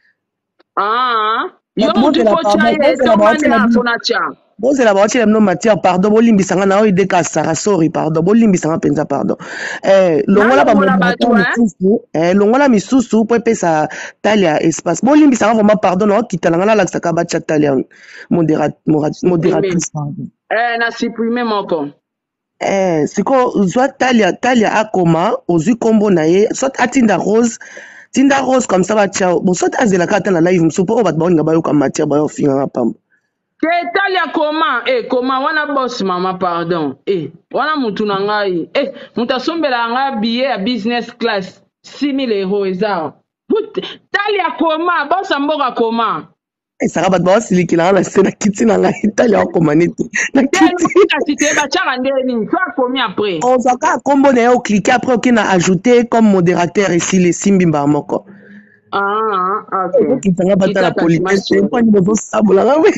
Ah, yo, tu peux chayer, ton manière, ton atia. Bon, c'est la voiture, elle me matière, pardon, bon, limbi sanga na oi deka sara, sorry, pardon, bon, limbi sanga penza, pardon. Eh, longola ba modérateur misusu, eh, longola misusu, po pe sa Talia espace. Bon, limbi sanga vraiment, pardon, no, kita langa la saka ba chat Talia, modératrice, pardon. Eh, na supprimer mon con. Eh, c'est quoi, soit Talia, Talia a coma, ozu combo na ye, soit atinda rose, tinda rose comme ça va ciao. Bon, soit azela kata na live, msupo, o bat ba nga ba yo comme matière, ba yo finga pam. Talia comment eh comment wana boss mama pardon eh wana mutu na ngai eh muta sombela nga billet à business class six mille euros eza Talia comment boss mboka comment eh ça va ba siliki la na sena kiti na ngai Talia comment neti na kiti cité ba chaka ndeni toi combien après on ça ka combo na yo cliquer après OK na ajouter comme modérateur ici les simbimba moko. Ah, ok. Qui t'en a battu la politesse, c'est pas une mauvaise sable là, oui.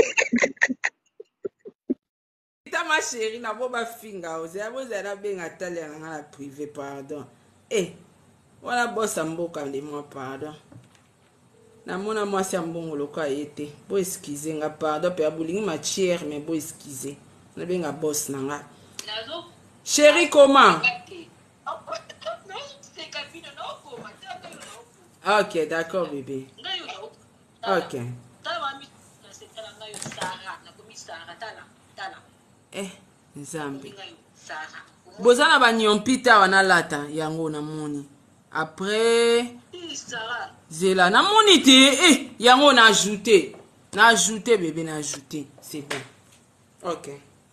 Ma chérie, na boba finga, vous avez vous avez bien attelé à la privée, pardon. Eh, voilà boss amboka de moi, pardon. Na mona moi c'est un bon loco a été. Bo excuser nga pardon, pe abouling ma chère, mais bo excuser. Na bien nga boss nanga. Chérie, comment? Ok, d'accord, bébé. Ok. Eh, Nzambi. Bozana ba nyompita wana lata yango na moni. Après Zela na moni te eh yango na ajouté. Na ajouté bébé na ajouté, c'est bon. OK.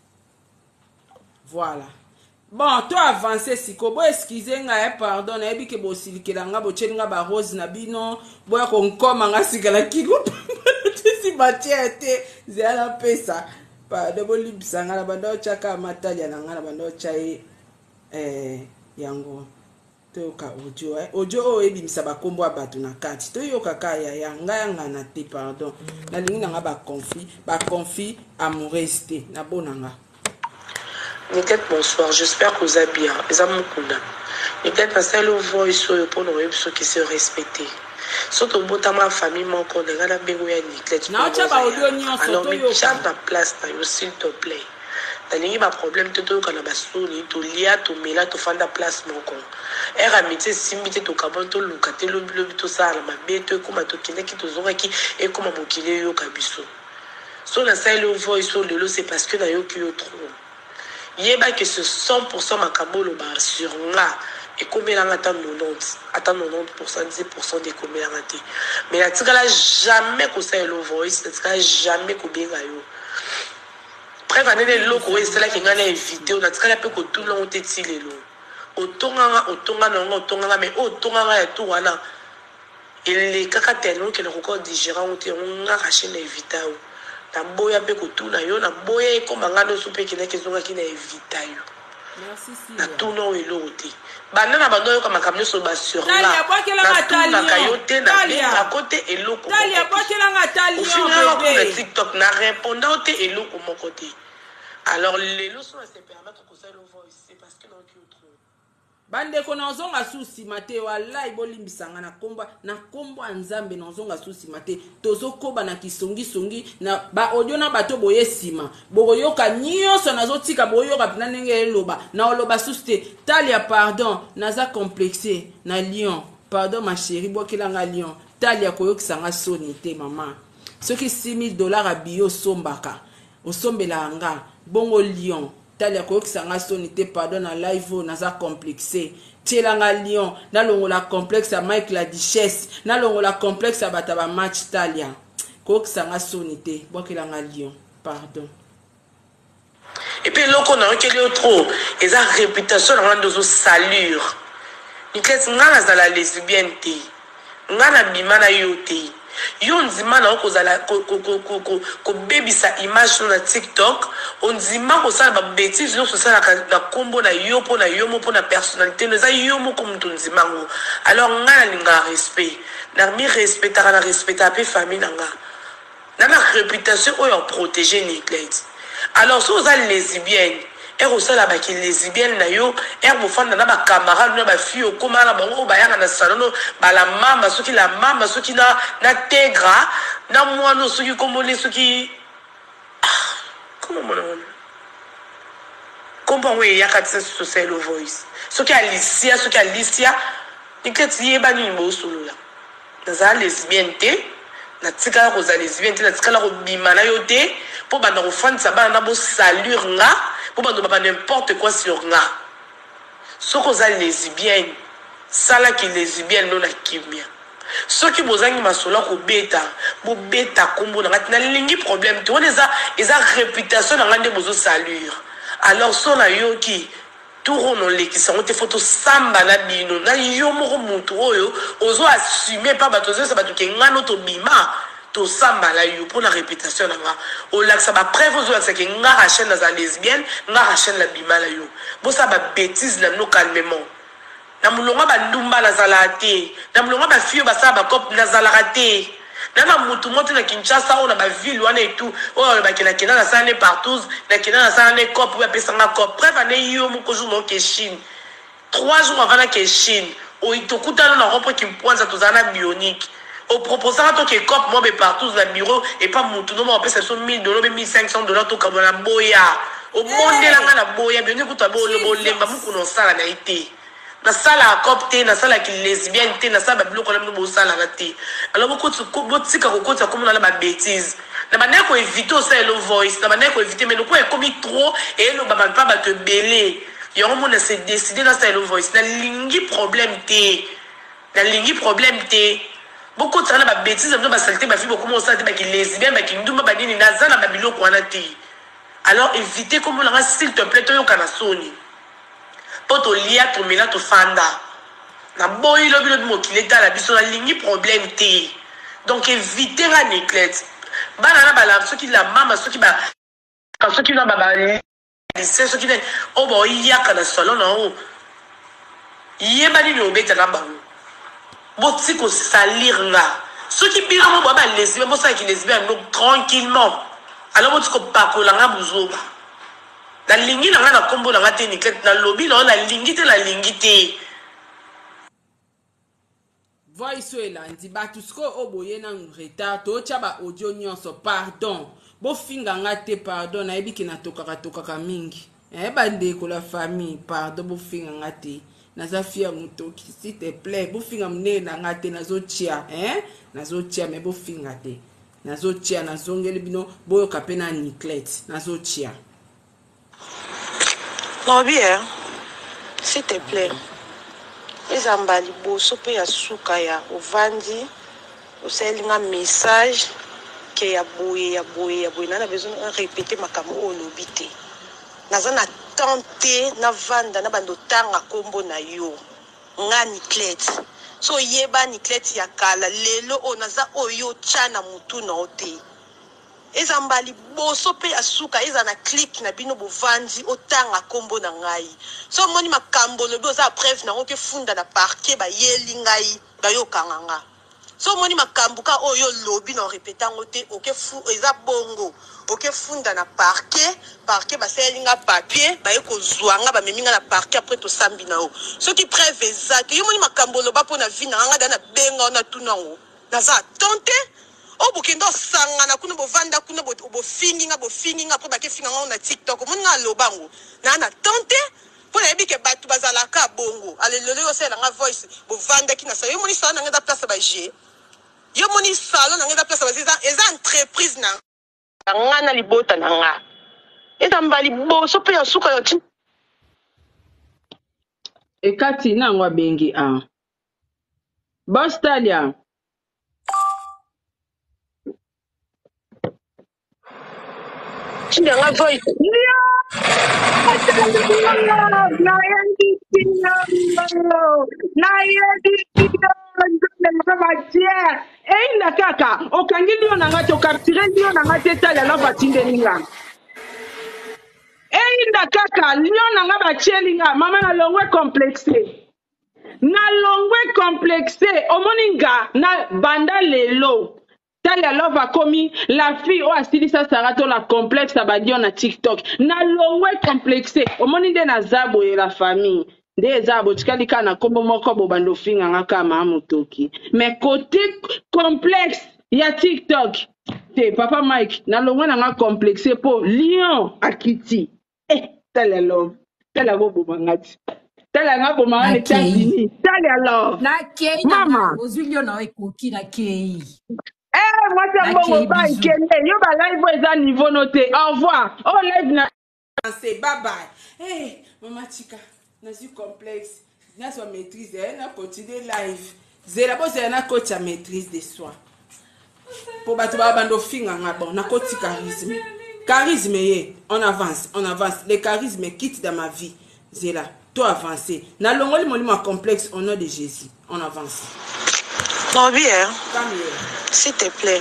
Voilà. Bon, toi avancé siko bo excusez nga eh pardon na ebi ke bo silikela nga bo chelinga ba rose na bino bo ya konkoma nga sikala kiko si batiete zela pesa pardon bo libisa nga na bando chaka matalia na nga na bando chai eh yango to ka audio eh audio o ebi misaba kombo abatu na kati to yo kaka ya ya nga yanga na te pardon na lingi na nga ba conflit ba conflit amoureux na bonanga. Niclette, bonsoir, j'espère que vous allez bien. Les amis, Niclette, c'est le voice pour nous ceux qui se respectent. Surtout pour ma famille, mon collègue, la bégoya Niclette. Alors, mais tiens la place, s'il te plaît. nalingi ba problème te to kana basoni to lia to mela to fanda place moko era miti simbi te to kabon to luka te lobi lobi to sala mabeto ekoma to kinde ki to zonga ki ekoma mokile yo kabiso so na sa le voice so lelo c'est parce que na yo ki yo trop yeba que ce cent pour cent makabolo ba sur nga et combien là attend quatre-vingt-dix attend quatre-vingt-dix pour cent dix pour cent des combien là mais la tika là jamais que ça le voice la tika jamais que bien yo bref année les locaux et c'est là qui ngana invité on a tika là pe ko tout long teti lelo otonga otonga non otonga mais otonga ya tout wana il kaka tellement que le record digérant on te on a raché l'invité na boya pe ko tout na yo na boya ko mangano soupe ki na kezonga ki na invité yo merci si na tout non elo te banana bando kama kamyo so ba sur là Talia bokela ngatali na kayote na Talia à côté elo ko Talia bokela ngatali au final na TikTok na répondant te elo ko mon côté alors les leçons se permettre que ça le voice c'est parce que non qui trop bande ko nozonga susi mate wallahi bolimbisanga na komba na kombo nzambe nozonga susi mate tozokoba na kisongi songi na ba audio na bato boyesima boyoka nyonso nazotika boyoka pina ndenge eloba na oloba susi te Talia pardon naza complexé na Lyon pardon ma chérie bokelanga Lyon Talia koyokisanga soni te mama soki six mille dollars a bio sombaka osombela nga bongo Lyon Talia koyokisanga soni te pardon na live naza complexé tielanga Lyon nalongola complexe à Mike la Duchesse nalongola complexe à bataba match Talia koyokisanga soni te bokelanga Lyon pardon et puis loko na okeli trop eza réputation na ndozo salure niklet ngana za la lesbienne te ngana bimana yote yo nzima na okozala ko ko ko ko ko bebisa image na TikTok on nzima ko sala ba bêtise no sala na kombo na yo po na yo mo po na personnalité no za yo mo ko mtu nzima ngo alors ngana linga respect na mi respectera na respecta pe famille nga na na réputation oyo protéger Niklet alors so za lesbienne et aussi la baki lesbienne na yo et mo fanda na ba camarade na ba fille ko mala bango ba yanga na salon ba la mama soki la mama soki na na tegra na mwana soki komole soki comment mon nom comment oui yaka tse social voice soki Alicia soki Alicia niketi yeba ni mo solo la na za lesbienne te na tika ko za lesbienne te na tika la ko bima na yo te po ba na ko fanda ba na bo salure nga pour pas n'importe quoi sur nga ce que ça lesbienne ça là qui lesbienne non la kimia ce qui bozangi masola ko beta bo beta kombo na na lingi problème tu on eza eza réputation na ngande bozo salure alors so na yo ki tout non le qui sont te photo samba na bino na yo moko mutu oyo ozo assumer pas batozo ça batuke ngano to bima to samba la yo pour la réputation na nga o la ça ba preuve aux autres que nga rachène na lesbienne nga rachène la bima la yo bo ça ba bêtise la no calmement na mulonga ba ndumba la zalate na mulonga ba fio ba ça ba cop na zalate na na mutu moto na Kinshasa on a ba ville wana et tout o ba kina kina na ça ne partout na kina na ça ne cop ba pesa nga cop preuve ane yo mo ko jour no ke Chine trois jours avant la ke Chine o itokuta na rompre qui mpoanza tozana bionique au proposant que cop moi partout dans le bureau et pas mon tout on peut ça sont mille dollars mille cinq cents dollars tout comme la boya au monde là la boya bien que tu as beau le bon lemba mu kuno sala na été na sala cop te na sala qui lesbienne te na sala bloc comme no sala na te alors beaucoup de beaucoup de tika ko ça comme na ba bêtise na manière ko éviter ça le voice na manière ko éviter mais le ko est comme trop et le baba pas ba te belé yo on a se décider dans ça le voice na lingi problème te na lingi problème te beaucoup de ça na ba bêtises na ba saleté ba fi beaucoup mo ça te ba ki lesbienne ba ki ndumba ba nini na zana ba biloko wana te alors évitez comme on a s'il te plaît to yo kana soni poto lia to mena to fanda na boy lo bilo mo ki leta la biso na lingi problème te donc évitez la néglect bana na ba la ceux qui la mama ceux qui ba ceux qui na ba ba c'est ceux qui oh bo ya kana salon na o yeba ni obeta na ba boti ko salir nga ceux qui bien mo ba lesbienne mo ça qui lesbienne donc tranquillement alors boti ko pakola nga buzoba la lingi na nga na kombo na nga te ni klet na lobby na la lingi te la lingi te voice elandi batusko oboye na retard to chaba audio nyonso pardon bofinga nga te pardon nayebi ke natokaka tokaka mingi eh bandeko la famille pardon bofinga nga te naza fia mutoki s'il te plaît bofinga mne na nga te nazotia eh nazotia mais bofinga te nazotia nazongeli bino boyoka pe na Niclette nazotia non bien s'il te plaît ezamba liboso pe ya suka ya ovandi oselinga message ke ya boye ya boye ya boye nana besoin de répéter makambo olobi te naza na tante na vanda na bando tanga kombo na yo nga Niclette so yeba Niclette ya kala lelo o naza oyo chana mutu na ote ezamba liboso pe asuka eza na click na bino bovandi otanga kombo na ngai so moni makambo lobi oza preuve na oke funda na parquet ba yeli ngai ba yo kanganga so moni makambo ka oyo lobi na répéter ngote oke fu eza bongo oke funda na parquet parquet ba selinga papier ba eko zwanga ba meminga na parquet après to sambi na o so ki preuve exact yo moni makambo loba pona vi na nga dana benga na tunango naza tante o bokendo sangana kuna bovanda kuna bofingi nga bofingi nga po ba ke finga nga na TikTok moni nga lobango na na tante pona yebi ke batu bazalaka bongo alelelo yo sela nga voice bovanda kina sa yo moni sa na nga da place ba G yo moni salon na nga da place ba eza eza entreprise na nga na libota na nga eza mbali boso pe ya suka yo ti ekati nango abengi a Boss Talia nga voice eyinda kaka okangi liyo na nga te okartire liyo na nga te tala la batindeli nga eyinda kaka liyo na nga batieli nga mama na longwe complexe na longwe complexe omoni nga na banda lelo Talia Love akomi la fille o asilisa sarato la complexe abadio na TikTok na longwe complexe omoni nde na zabo e la famille nde zabo tikali ka na kombo moko bo bando finga nga kama motoki mais côté complexe ya TikTok te papa Mike na longwe na nga complexe po lion akiti eh Talia Love Talia go bo mangati Talia nga bo mangani États-Unis Talia Love na kei mama ozwi lion na ekoki na kei. Eh, moi, c'est bon, pas un kene. Yo, ba live, is à niveau noté. Au revoir. Oh, live, na. C'est bye bye. Hey, maman Chika, n'a su complexe. N'a su maîtrise. Elle n'a continué live. C'est la base, elle a coach à maîtrise des soins. Pour battre la bande au fin, on a coach charisme. Charisme, on avance, on avance. Le charisme quitte dans ma vie. C'est là. Toi avancer. N'a l'ongoli mon complexe au nom de Jésus. On avance. Non bien. S'il te plaît.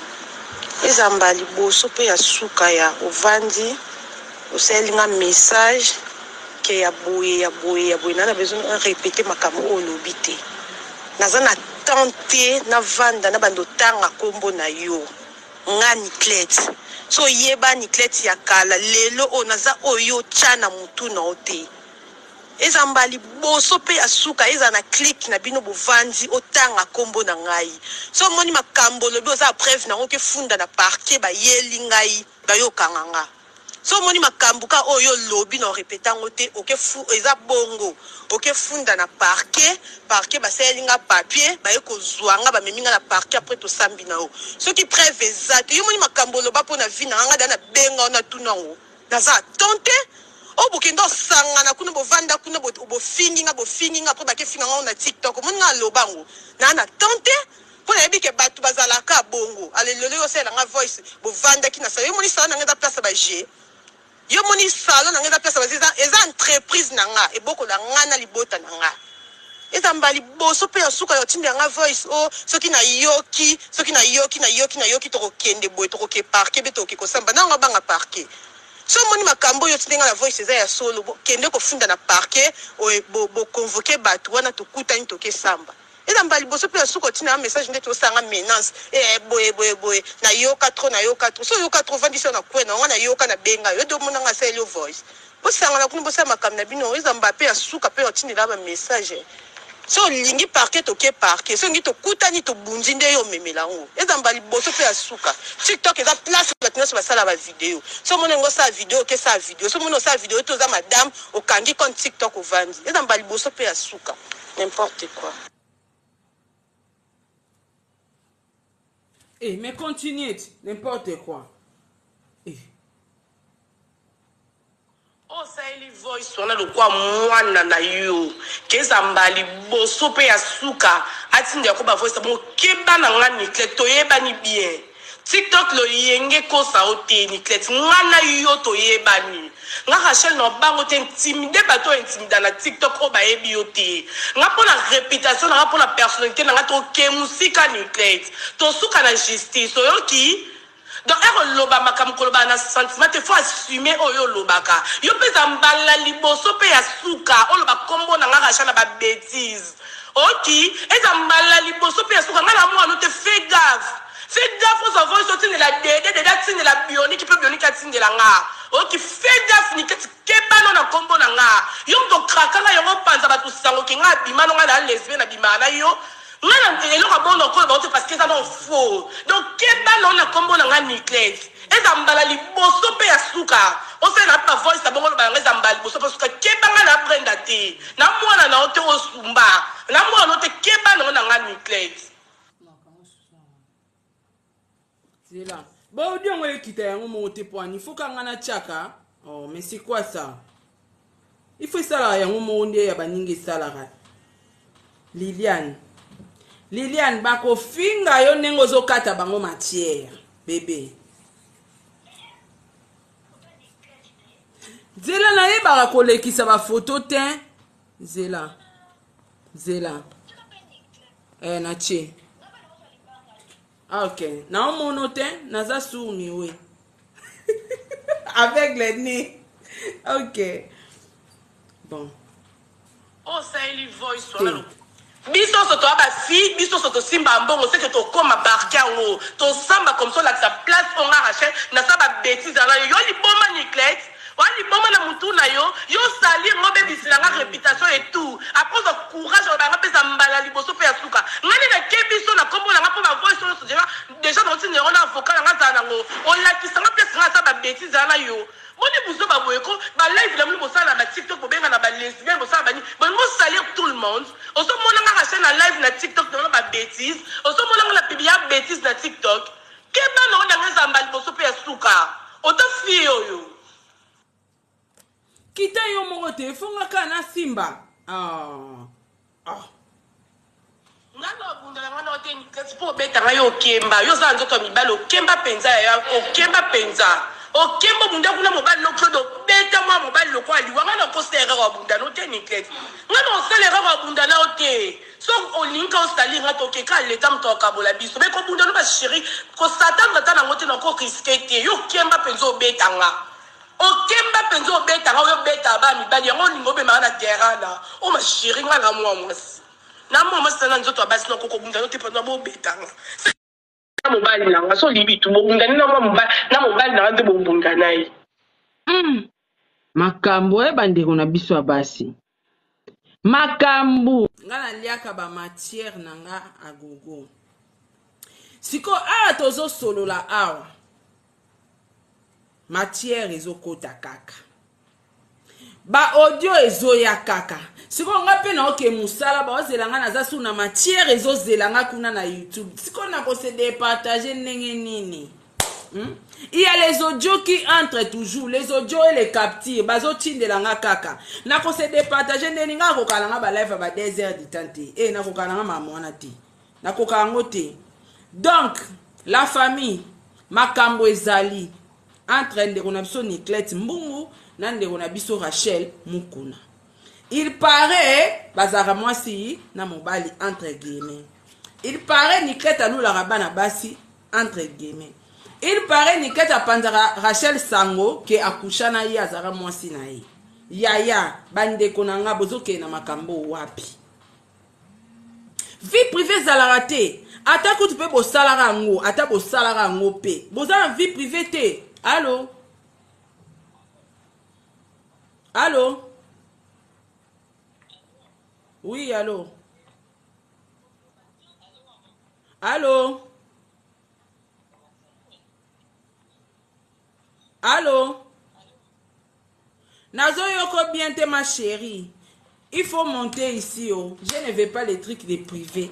Ezamba liboso pe ya suka ya ovandi oselinga message ke ya boye ya boye ya boye nana besoin de répéter makambo olobi te naza na tante na vanda na bando tanga kombo na yo nga Niclette so yeba Niclette ya kala lelo o naza oyo chana mutu na ote ezamba liboso pe asuka eza na click na bino bovandi otanga kombo na ngai so moni makambo lobi oza preuve na oke funda na parquet ba yeli ngai ba yo kanganga so moni makambo ka oyo lobi na répéter ngote oke fu eza bongo oke funda na parquet parquet ba selinga papier ba eko zwanga ba meminga na parquet après to sambi na o so ki preuve exact yo moni makambo loba pona vi na nga dana benga na tunango naza tante o bokendo sangana kuna bovanda kuna bofingi nga bofingi nga po ba ke finga nga na TikTok moni nga lobango na na tante pona yebi ke batu bazalaka bongo alelelo yo sela nga voice bovanda kina sa yo moni sa na nga da place ba G yo moni salon na nga da place ba eza eza entreprise na nga e boko la nga na libota na nga eza mbali boso pe asuka yo tindi nga voice o soki na yoki soki na yoki na yoki na yoki to kende boy to ke parquet beto ke ko samba na nga banga parquet so moni makambo yo tinga la voice eza ya solo kende ko funda na parquet o bo bo convoquer batu wana to kutani to ke samba eza mbali boso pe suko tina message ndeto sanga menace eh boye boye boye na yo quatre na yo quatre so yo quatre-vingt-dix na kwena wana yo kana benga yo do mona nga selo voice bo sanga na kuna bo sama kam na bino eza mbape ya suka pe otindi la ba message so lingi parquet to ke parquet so ngi to kutani to bunzi nde yo memelango eza mbali boso pe ya suka TikTok eza place bato nyonso basala bavideo so mona yango osala video oke sala video so mona osala video toza madame okangi compte tiktok ovandi eza mbala liboso mpe ya suka n'importe quoi. Eh, mais continuez, n'importe quoi. Eh. Osaeli voice wana lokwa mwana na yo keza mbali boso pe ya suka atinde ko ba voice mo keba na ngani kle toyeba ni bien TikTok lo yenge kosa ote ni kle ngana yo toyeba ni nga Rachel no bango te intimide bato intimida na TikTok o ba yebi yo te nga pona réputation nga pona personnalité nga to ke musika ni kle to suka na justice oyoki. Donc, il loba makam koloba na sentiment il faut assumer oyo lobaka. Yo pesa mbala liboso pe ya suka, o loba kombo na nga Rachel na ba bêtise. OK, eza mbala liboso pe ya suka ngala mo ano te fais gaffe. Fais gaffe aux avons sorti de la dédé de la tine de la bionique peut bionique à tine de la nga. OK, fais gaffe ni keti keba no na kombo na nga. Yo to kraka nga yo panza ba to sango ki nga bima no nga na lesbienne na bima na yo. Parce que ça non faux. Donc, qu'est-ce que a combo na Niclette? Et ça mbala li boso pe ya suka. On fait na pas voice ça bon ba ngeza mbali boso parce que keba na brenda te. Na mwana na ote osumba. Na mwana ote keba na na Niclette. C'est là. Bon, on va quitter un moment point. Il faut qu'on a tchaka. Oh, mais c'est quoi ça? Il faut ça là, il y a un moment où il y a baningi ça là. Liliane. Liliane bako finga yo nengo zo kata bango matière bébé Zela na ye baka kolekisa ba photo te Zela Zela eh na che ah, ok na omono te naza sourd oui avec les nez ok bon oh ça il voice voilà. Biso soto aba fi, biso soto simba mbongo c'est que to koma barka ngo, to samba comme ça là sa place on a Rachel na sa ba bêtise là yo li boma Niclette, wa li boma na mutu na yo, yo sali ngo be bisilanga réputation et tout. Après ça courage on ba pesa mbala liboso pe asuka. Ngani na ke biso na kombo na po ba voice so déjà déjà dans une on a avocat na za nango. On la ki sanga place na sa ba bêtise là yo. Boni buzo ba boyeko ba live la mu bosa na ba TikTok bo benga na ba lesbienne bosa ba ni bon mo salir tout le monde. Oso mona nga Rachel na live na TikTok na ba bêtise. Oso mona nga la pibia bêtise na TikTok. Keba na ona nga zambali boso pe suka. Oto fio yo. Kita yo mo te fonga kana simba. Ah. Ah. Ngalo bunda ngalo te ni pour beta yo kemba. Yo za nzoto mibalo kemba penza ya o kemba penza. O kembo bunda kuna mobile no klodo beta mwa mobile lo kwa liwa ngana ko sera wa bunda no te Niclette ngana o sera wa bunda na ote so o linka o sali ngato ke ka leta mtoka bola biso be ko bunda no ba chéri ko satan ngata na ngote na ko riskete yo kemba penzo beta nga o kemba penzo beta nga yo beta ba mi bali ngo lingo be ma na terrain la o ma chéri ngana mwa mwasi na mwa mwasi na nzoto abasi no ko bunda no te penzo bo beta nga mobali nanga so libi tu bongani na mobali na mobali na nde bombungana yi mm. Makambo e bandeko na biso abasi makambo ngana liaka ba matière nanga agogo siko awa tozo solola awa matière ezokota kaka ba audio ezoya kaka siko nga pe na oke musala ba ozelanga na zasu na matière ezozelanga kuna na YouTube siko na ko se départager ndenge nini hmm? Il y a les audios qui entrent toujours les audios et les captures bazo tindelanga kaka na ko se départager ndenge nga ko kalanga ba live ba deux heures du temps te eh na ko kalanga mamona te na ko kango te donc la famille makambo ezali entre ndeko na biso Niclette mbungu na ndeko na biso Rachel mukuna. Il paraît bazara mwasi na mobali entre guillemets. Il paraît Niclette alula rabana basi entre guillemets. Il paraît Niclette apandara Rachel sango ke akusha na ye azara mwasi na ye. Yaya bandeko na nga bozoke na makambo wapi. Vie privée zalara te. Ata kutu pe bo salara ngo, ata bo salara ngo pe. Boza vie privée te. Allô? Allô? Oui, allô? Allô? Allô? Nazo yoko bien te ma chérie. Il faut monter ici. Oh. Je ne veux pas les trucs des privés.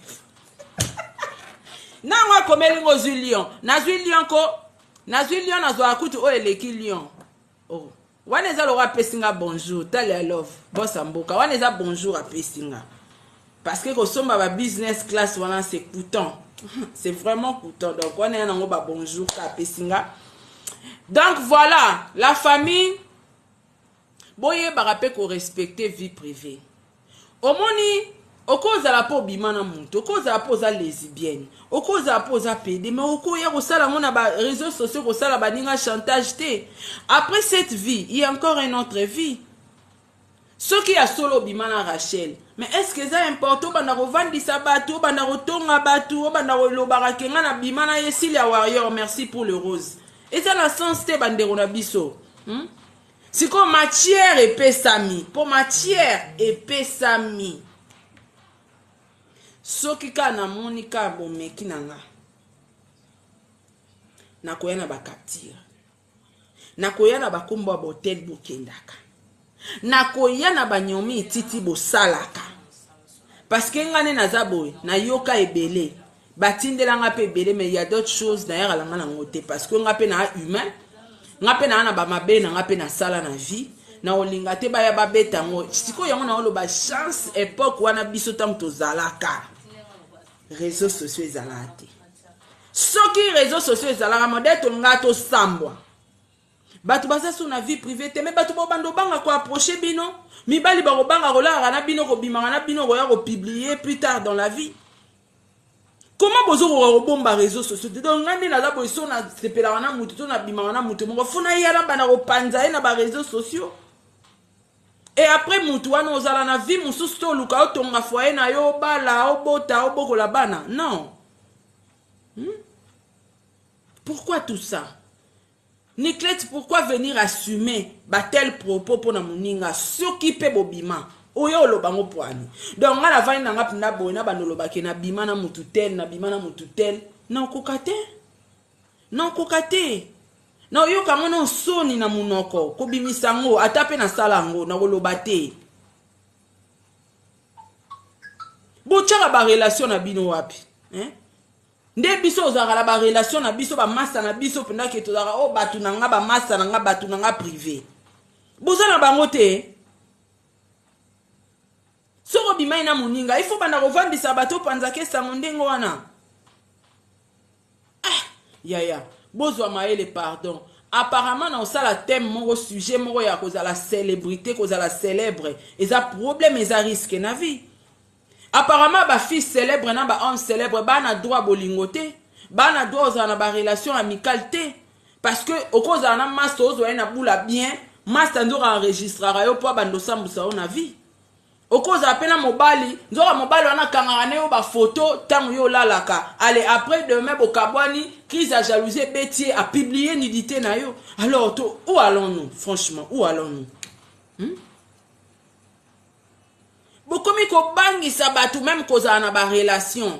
Na wa komeli ngo zui lion. Na zui lion ko. Na zui lion na zo akutu o eleki lion. Oh. Waneza lora pesinga bonjour. Tali I love. Bossa mboka. Waneza bonjour a pesinga. Parce que kosomba ba business class wana c'est coûtant. C'est vraiment coûtant. Donc on est en ba bonjour ka pesinga. Donc voilà, la famille boye barape ko respecter vie privée. Omoni okoza la po bimana muntu, okoza la po za lesbienne, okoza la po za pédé, mais okoya ko sala mona ba réseaux sociaux ko sala ba ninga chantage té. Après cette vie, il y a encore une autre vie. Ce qui a solo bimana Rachel. Mais est-ce que c'est important banda ko vandisa batu, banda ko tonga batu, banda ko lobara kenga na bimana Yesilia Warrior, merci pour le rose. Et ça la sens te bandero na biso. Hmm? Si comme matière épais sami, pour matière épais sami. Soki ka na monika bomeki nanga. Na koyana ba capture. Na koyana ba kombo botel bokendaka. Na koyana ba nyomi titi bo salaka. Parce que ngane na zaboy na yoka ebele. Batindela nga pe ebele, mais il y a d'autres choses d'ailleurs la ngana ngote parce que nga pe na humain. Nga pe na na ba mabe na nga pe na sala na vie. Na olinga te ba ya ba beta ngo. Siko yango na olo ba chance époque wana biso tam to zalaka. Réseaux sociaux ezalate. Soki réseaux sociaux ezalaka modèle to nga to sambwa. Batu baza sur na vie privée te mais batu bo bando banga ko approcher bino. Mibali ba ko banga ko la na bino ko bimanga na bino ko ya ko publier plus tard dans la vie. Comment bozo ko bomba réseaux sociaux donc ngandi na za boiso na sepela na mutu to na bimanga na mutu mo funa yala bana ko panza na ba réseaux sociaux. Et après mutu wana ozala na vie mususu to luka otonga foyer na yo bala obota oboko la bana. Non. Hmm? Pourquoi tout ça? Niclette, pourquoi venir assumer ba tel propos pour na muninga soki pe bobima? Oyo lo bango poani. Donc nga la vani na nga pina boina bandolo bake na bima na mutu tel na bima na mutu tel. Non kokate. Non kokate. Na oyo kamono soni na munoko ko bimisango atape na salango na kolobate. Bochaka ba relation na bino wapi? Hein? Nde biso ozaka ba relation na biso ba massa na biso penda ke tozaka o batu na nga ba massa na nga batu na nga privé. Bozana bango te. Soko bimai na muninga, il faut banda kovandisa bato panzake sango ndengo wana. Ah, ya ya, bozwa maele pardon. Apparemment na osala thème moko sujet moko ya koza la célébrité, koza la célèbre, eza problème eza risque na vie. Apparemment ba fille célèbre na ba homme célèbre ba na droit bolingote, ba na droit za na ba relation amicale te parce que okoza na master ozo na bula bien, master ndora enregistrera yo po bando sambusa na vie. Okoza apena mobali, nzora mobali wana kangane yo ba photo tango yo lalaka. Allez après demain bokabwani, crise à jalousie bêtier a publié nudité na yo. Alors to, où allons-nous franchement, où allons-nous? Hmm? Bokomi ko bangi sabatu même koza na ba relation.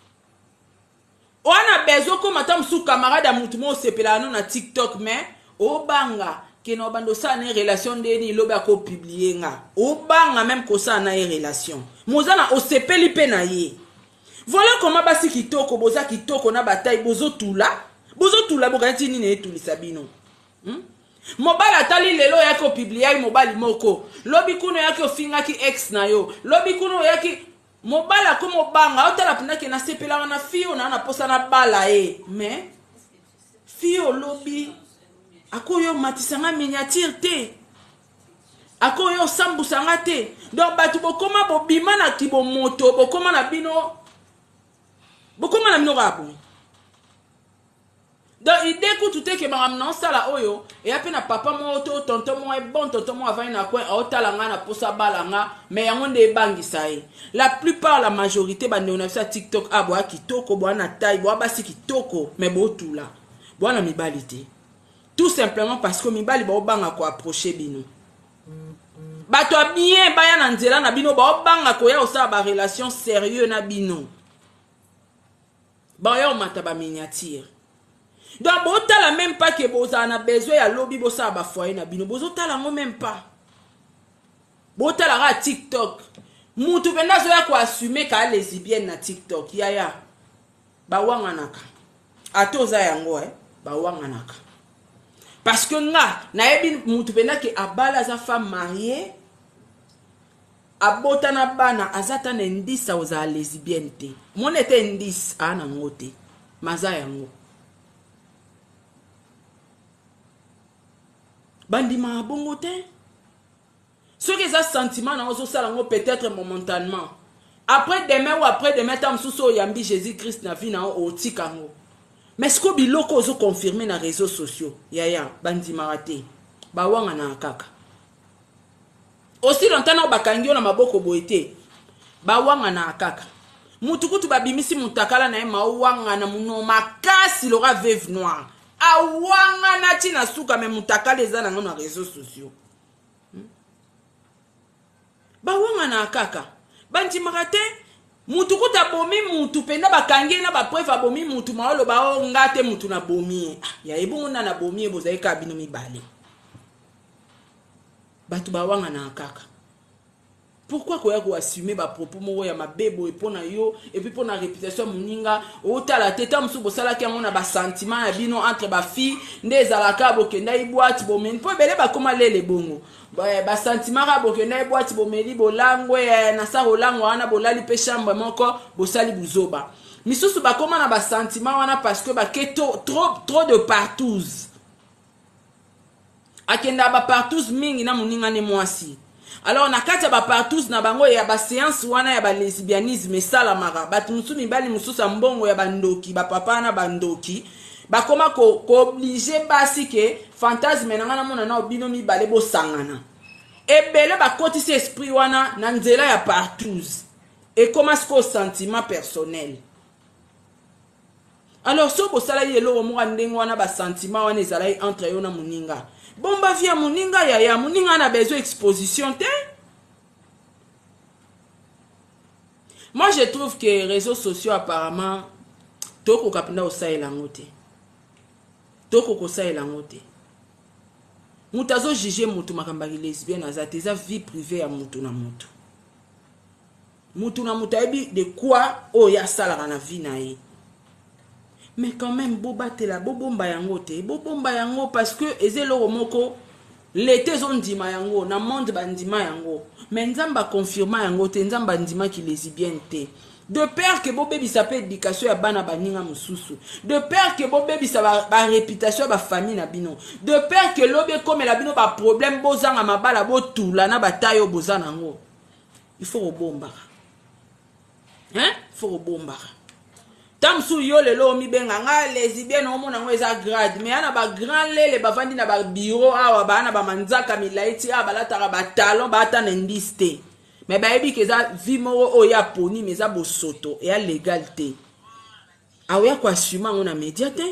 Wana bezo ko matam sou camarade a mutu mo sepela no na TikTok mais o banga que no bando sa na relation de ni loba ko publier nga. O banga même ko sa na relation. Mozana o sepeli pe na ye. Voilà comment basi kitoko boza kitoko na bataille bozo tula. Bozo tula bokanti ni ne tulisa bino. Hmm? Mobile atali lelo yako publier mobile moko. Lobi kuno yako finga ki ex na yo. Lobi kuno yaki mobile akomo banga otala pina ke na sepela na fio na na posa na bala e. Mais fio lobi akoyo matisanga miniature te. Akoyo sambusanga te. Donc batu bokoma bobima na kibo moto bokoma na bino bokoma na bino rapo. Donc il découte tout que madame non ça la oyo et après na papa mo to tonton mo e bon tonton mo avant na coin otala nga na posa balanga mais yango nde bangi sai. La plupart la majorité bande on a ça TikTok abo kitoko bwana taille bo basi kitoko mais bo tout là. Bwana mibalité. Tout simplement parce que mibali ba obanga ko approcher bino. Bato bien baya na nzela na bino ba obanga ko ya osa ba relation sérieux na bino. Ba yo mata ba miniature. Donc botala même pas que boza na besoin ya lobby bosa ba foyer na bino bozotala ngo même pas. Botala ra TikTok. Mutu penda zo ya ko assumer ka lesbienne na TikTok yaya. Ba wanganaka. Atoza yango eh ba wanganaka. Parce que nga na yebi mutu penda ke abala za femme mariée abota na bana azata na ndisa oza lesbienne te. Monete ndis ana ngote. Maza yango. Bandima bongo te. Ce qui est un sentiment, peut-être momentanément. Après demain ou après demain, tam sous yambi Jésus-Christ na vie na o tikango. Mais ce que biloko ozo confirmer na réseaux sociaux. Yaya, bandi marate. Ba wanga na kaka. Aussi longtemps na bakangio na maboko boete. Ba wanga na kaka. Mutukutu babimisi mutakala na ema wanga na muno makasi lora veuve noire. A wanga na tina suka me mutakala eza na réseaux sociaux. Ba wanga na kaka banti marate mutu kuta bomi mutu penda bakangi na ba preuve bomi mutu maolo ba o ngate mutu na bomi ya ebungu na na bomi boza eka bino mibale batu ba wanga na kaka. Pourquoi koya ko assumer ba propos mo ya mabebo et pona yo et puis pona réputation muninga o tala teta musu bosala ki ngona ba sentiment ya bino entre ba fille ndeza la kabo ke ndai boîte bo men po bele ba koma lele bongo ba ba sentiment ka bo ke ndai boîte bo meli bolangwe na sa rolango wana bolali pe chambre moko bosali buzoba misusu ba koma na ba sentiment wana parce que ba keto trop trop de partous akenda ba partous mingi na muninga ne mwasi. Alors na kati ya ba partous na bango ya ba séance wana ya ba lesbianisme sala mara batu musu mibali mususa mbongo ya bandoki ba papa na bandoki ba koma ko ko obligé basi ke fantasme na ngana mona na obino mibale bo sangana ebele ba kotisi esprit wana na nzela ya partous et comment ce ko sentiment personnel. Alors so bo sala yelo mo ndengo wana ba sentiment wana ezala entre yo na muninga. Bomba via muninga ya ya muninga na besoin exposition te. Moi je trouve que les réseaux sociaux apparemment toko kapenda osaela ngote. Toko kosaela ngote. Mutazo juger mutu makambaki lesbienne azate eza vie privée ya mutu na mutu. Mutu na mutu ebi de quoi o ya sala na vie na ye. Mais quand même, boba te la bobomba yango te. Bobomba yango parce que ezelo moko l'été zon dima yango na monde bandima yango. Mais nzamba confirma yango te nzamba ndima ki lesbienne te. De peur que bobé bisape éducation ya bana baninga mususu. De peur que bobé bisaba ba réputation ba famille na bino. De peur que lobé comme la bino ba problème bozanga mabala botula na batayo bozana ngo. Il faut robomba. Hein? Il faut robomba. Tamsu yo lelo mi benga nga lesbienne omo na ngweza grade mais ana ba grand lele ba vandi na ba bureau awa ba na ba manzaka milaiti aba la tara ba talon ba ta ndiste mais ba ebi keza vimoro o ya poni mais za bosoto et ya légalité awa kwa assuma on a médiaté.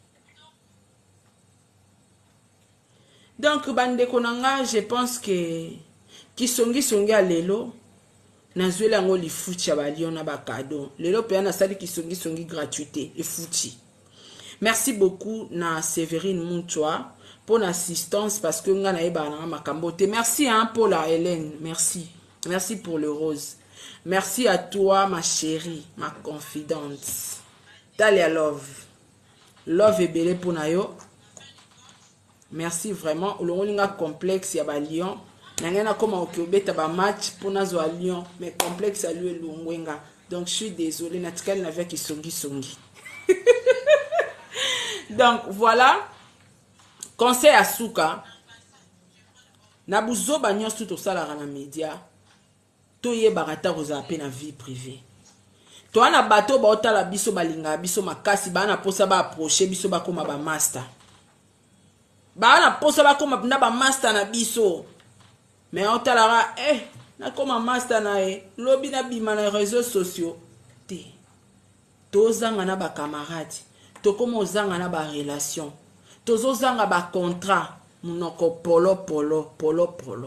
Donc bande konanga je pense que kisongi songi a lelo na zwela ngo li fuchi ya balion na ba cadeau lelo pe na sali ki songi songi gratuité et fuchi. Merci beaucoup na Séverine Muntoa pour l'assistance parce que nga na eba na makambote. Merci hein pour la Hélène, merci. Merci pour le rose. Merci à toi ma chérie, ma confidente. Talia love. Love et belé pour na yo. Merci vraiment. O linga complexe ya balion. Nangena koma okiobeta ba match pour nazo à Lyon mais complexe à lui lungwenga. Donc je suis désolée natikali na via ki songi songi. Donc voilà. Conseil à Souka. Nabuzo ba nyonso to sala na média. To ye barata roza pe na vie privée. To ana bato ba otala biso balinga biso makasi ba na posa ba approcher biso ba koma ba master. Ba na posa ba koma na ba master na biso. Mais on talara, eh, na comme master na e, lobby na bima na réseaux sociaux. Te. To zanga na ba camarade. To comme zanga na ba relation. To zanga ba contrat. Munoko polo polo polo polo.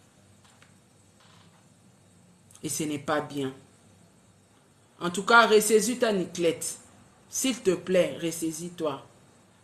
Et ce n'est pas bien. En tout cas, ressaisis ta Niclette. S'il te plaît, ressaisis-toi.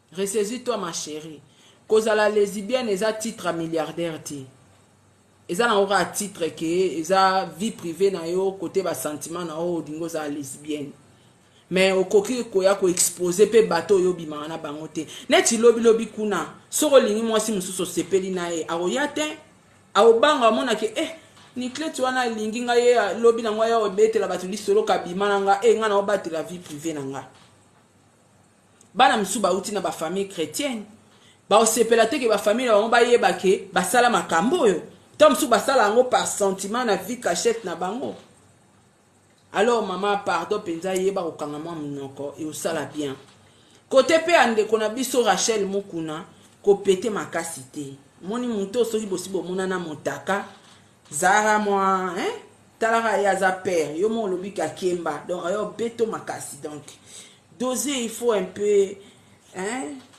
ressaisis-toi ma chérie kozala lesbienne eza titre à milliardaire ti eza na ora titre ke eza vie privée na yo côté ba sentiment na o dingo za lesbienne mais okoki koya ko exposer pe bateau yo bimana na bango te neti lobi lobi kuna soko lingi mwasi mususu sepeli na ye aroya te aobanga mona ke eh Niclette wana lingi nga ye lobi na ngoya obetela batu lisolo kabimana nga eh nga na obatela vie privée na nga bana msuba uti na ba famille chrétienne ba osepela te ke ba famille ba ba yeba ke basala makambo yo tom msuba sala ngo par sentiment na vie cachette na bango. Alors maman pardon penza yeba kokanga mwa munoko e osala bien côté pe ande kona biso Rachel mukuna ko pété makasi te moni muto soki bosibo mona na motaka zara moi hein talaka ya za père yo mo lobi ka kemba donc yo beto makasi donc doser il faut un peu hein